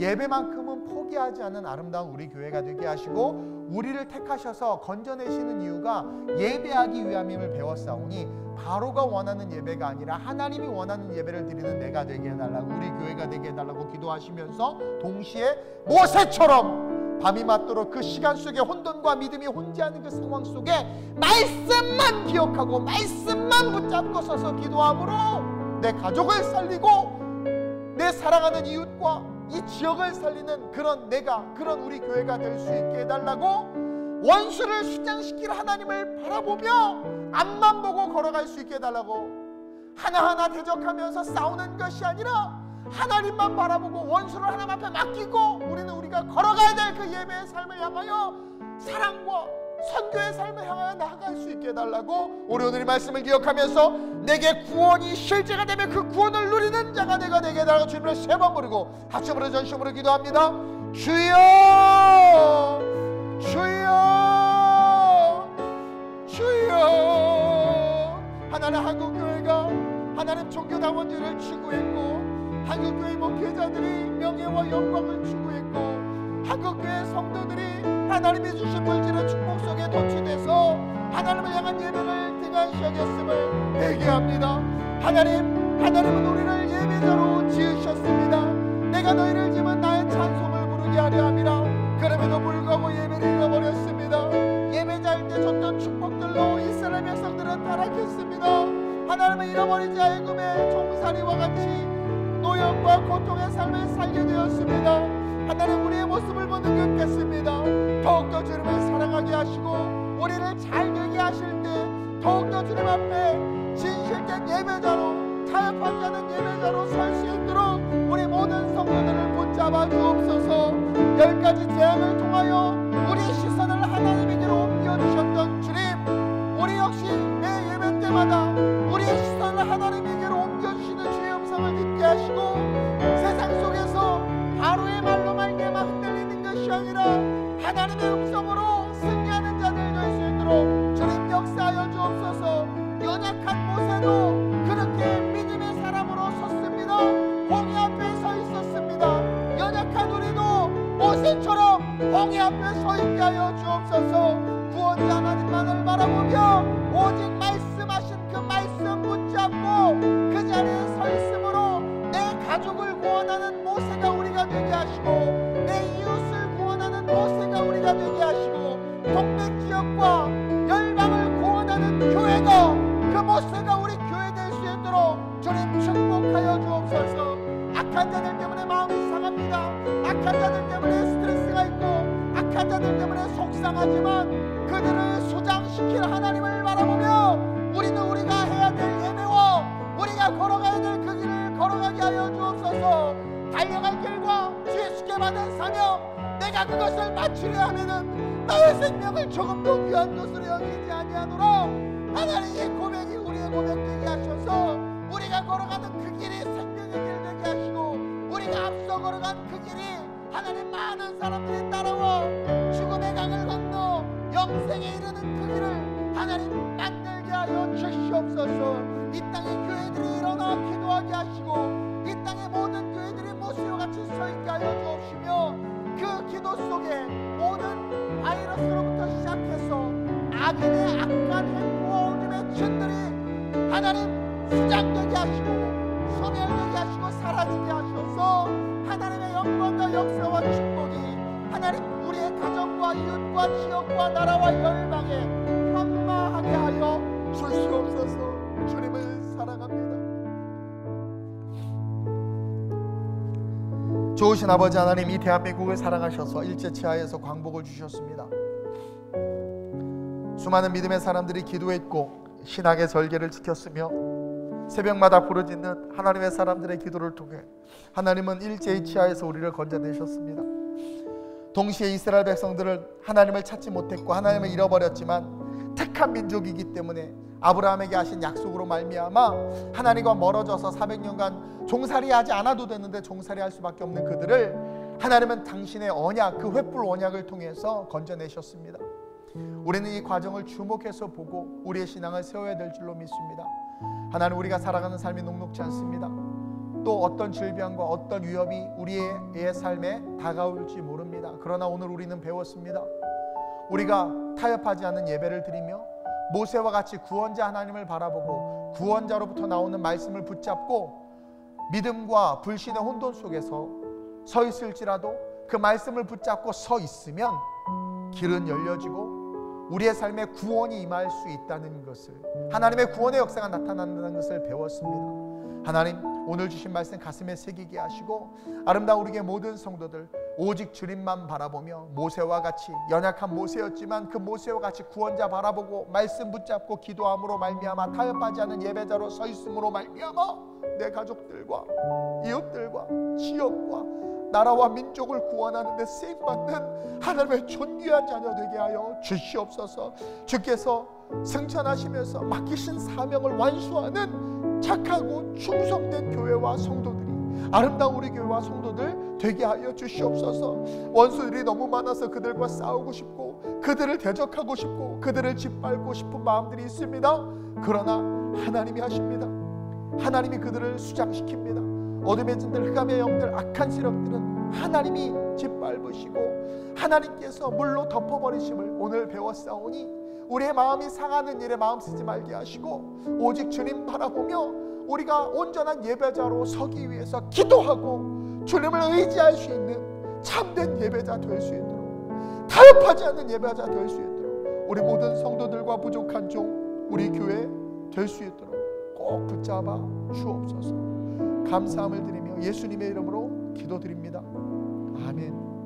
예배만큼은 포기하지 않는 아름다운 우리 교회가 되게 하시고, 우리를 택하셔서 건져내시는 이유가 예배하기 위함임을 배웠사오니 바로가 원하는 예배가 아니라 하나님이 원하는 예배를 드리는 내가 되게 해달라고, 우리 교회가 되게 해달라고 기도하시면서 동시에 모세처럼 밤이 맞도록 그 시간 속에 혼돈과 믿음이 혼재하는 그 상황 속에 말씀만 기억하고 말씀만 붙잡고 서서 기도함으로 내 가족을 살리고 내 사랑하는 이웃과 이 지역을 살리는 그런 내가, 그런 우리 교회가 될 수 있게 해달라고, 원수를 수장시킬 하나님을 바라보며 앞만 보고 걸어갈 수 있게 해달라고, 하나하나 대적하면서 싸우는 것이 아니라 하나님만 바라보고 원수를 하나님 앞에 맡기고 우리는 우리가 걸어가야 될 그 예배의 삶을 향하여 사랑과 선교의 삶을 향하여 나아갈 수 있게 해달라고, 우리 오늘 이 말씀을 기억하면서 내게 구원이 실제가 되면 그 구원을 누리는 자가 내가 되게 해달라고 주님을 세 번 부르고 합심으로 전심으로 기도합니다. 주여 주여 주여. 하나님 한국교회가 하나님 종교당원들을 추구했고, 한국교회 목회자들이 명예와 영광을 추구했고, 한국교회 성도들이 하나님이 주신 물질의 축복 속에 도취돼서 하나님을 향한 예배를 등한시 여겼음을 회개합니다. 하나님, 하나님은 우리를 예배자로 지으셨습니다. 내가 너희를 지은 나의 찬송을 부르게 하려 함이라. 그럼에도 불구하고 예배를 잃어버렸습니다. 예배자일 때 줬던 축복들로 이스라엘 백성들은 타락했습니다. 하나님은 잃어버리지 애굽의 종살이와 같이 노역과 고통의 삶을 살게 되었습니다. 하나님, 우리의 모습을 보는 것 같습니다. 더욱더 주님을 사랑하게 하시고 우리를 잘 되게 하실 때 더욱더 주님 앞에 진실된 예배자로, 타협하지 않은 예배자로 설 수 있도록 우리 모든 성도들을 붙잡아 주옵소서. 열 가지 재앙을 통하여 우리 시선을 하나님에게로 옮겨주셨던 주님, 우리 역시 매 예배 때마다 우리의 시선을 하나님에게로 옮겨주시는 주의 음성을 듣게 하시고, 세상 속에서 바로의 말로 말미암아 흔들리는 것이 아니라 하나님의 음성으로 승리하는 자들 될 수 있도록 주님 역사하여 주옵소서. 연약한 모세도 그렇게 믿음의 사람으로 섰습니다. 홍해 앞에 서 있었습니다. 연약한 우리도 모세처럼 홍해 앞에 서 있게 하여 주옵소서. 구원자 하나님만을 바라보며 오직 말씀하신 그 말씀 붙잡고 그 자리에 서 있으므로 내 가족을 구원하는 모세가 우리가 되게 하시고, 내 이웃을 구원하는 모세가 우리가 되게 하시고, 동백 지역과 열방을 구원하는 교회가, 그 모세가 우리 교회 될 수 있도록 주님 축복하여 주옵소서. 악한 자들 때문에 마음이 상합니다. 악한 자들 때문에 스트레스가 있고, 악한 자들 때문에 속상하지만 그들을 수장시킬 하나님을 바라보며 우리는 우리가 해야 될 예배와 우리가 걸어가야 될 그 길을 걸어가게 하여 주옵소서. 달려갈 길과 주의 받은 사명, 내가 그것을 마치려 하면은 나의 생명을 조금도 귀한 것으로 여기지 아니하노라. 하나님, 이 고백이 우리의 고백되게 하셔서 우리가 걸어가는 그 길이 생명의 길 되게 하시고, 우리가 앞서 걸어간 그 길이 하나님 많은 사람들이 따라와 죽음의 강을 건너 영생에 이르는 그 길을 하나님 만들게 하여 주시옵소서. 이 땅의 교회들이 일어나 기도하게 하시고, 이 땅의 모든 교회들이 모세와 같이 서 있게 하여 주옵시며, 그 기도 속에 모든 바이러스로부터 시작해서 악인의 악한 행보와 오줌의 진들이 하나님 수장되게 하시고 소멸되게 하시고 사라지게 하셔서 하나님의 영광과 역사와 축복이 하나님 우리의 가정과 이웃과 지역과 나라와 열방에 편마하게 하여 주시옵소서. 주님을 사랑합니다. 좋으신 아버지 하나님, 이 대한민국을 사랑하셔서 일제치하에서 광복을 주셨습니다. 수많은 믿음의 사람들이 기도했고 신앙의 절개를 지켰으며 새벽마다 부르짖는 하나님의 사람들의 기도를 통해 하나님은 일제의 치하에서 우리를 건져내셨습니다. 동시에 이스라엘 백성들을 하나님을 찾지 못했고 하나님을 잃어버렸지만 택한 민족이기 때문에 아브라함에게 하신 약속으로 말미암아 하나님과 멀어져서 사백 년간 종살이하지 않아도 되는데 종살이할 수밖에 없는 그들을 하나님은 당신의 언약, 그 횃불 언약을 통해서 건져내셨습니다. 우리는 이 과정을 주목해서 보고 우리의 신앙을 세워야 될 줄로 믿습니다. 하나님, 우리가 살아가는 삶이 녹록지 않습니다. 또 어떤 질병과 어떤 위협이 우리의 삶에 다가올지 모릅니다. 그러나 오늘 우리는 배웠습니다. 우리가 타협하지 않는 예배를 드리며 모세와 같이 구원자 하나님을 바라보고 구원자로부터 나오는 말씀을 붙잡고 믿음과 불신의 혼돈 속에서 서 있을지라도 그 말씀을 붙잡고 서 있으면 길은 열려지고 우리의 삶에 구원이 임할 수 있다는 것을, 하나님의 구원의 역사가 나타난다는 것을 배웠습니다. 하나님, 오늘 주신 말씀 가슴에 새기게 하시고 아름다운 우리의 모든 성도들 오직 주님만 바라보며 모세와 같이, 연약한 모세였지만 그 모세와 같이 구원자 바라보고 말씀 붙잡고 기도함으로 말미암아 타협하지 않은 예배자로 서 있음으로 말미암아 내 가족들과 이웃들과 지역과 나라와 민족을 구원하는 데 쓰임받는 하나님의 존귀한 자녀 되게 하여 주시옵소서. 주께서 승천하시면서 맡기신 사명을 완수하는 착하고 충성된 교회와 성도들이, 아름다운 우리 교회와 성도들 되게 하여 주시옵소서. 원수들이 너무 많아서 그들과 싸우고 싶고 그들을 대적하고 싶고 그들을 짓밟고 싶은 마음들이 있습니다. 그러나 하나님이 하십니다. 하나님이 그들을 수장시킵니다. 어둠의 진들, 흑암의 영들, 악한 세력들은 하나님이 짓밟으시고 하나님께서 물로 덮어버리심을 오늘 배웠사오니 우리의 마음이 상하는 일에 마음 쓰지 말게 하시고 오직 주님 바라보며 우리가 온전한 예배자로 서기 위해서 기도하고 주님을 의지할 수 있는 참된 예배자 될 수 있도록, 타협하지 않는 예배자 될 수 있도록 우리 모든 성도들과 부족한 종 우리 교회 될 수 있도록 꼭 붙잡아 주옵소서. 감사함을 드리며 예수님의 이름으로 기도드립니다. 아멘.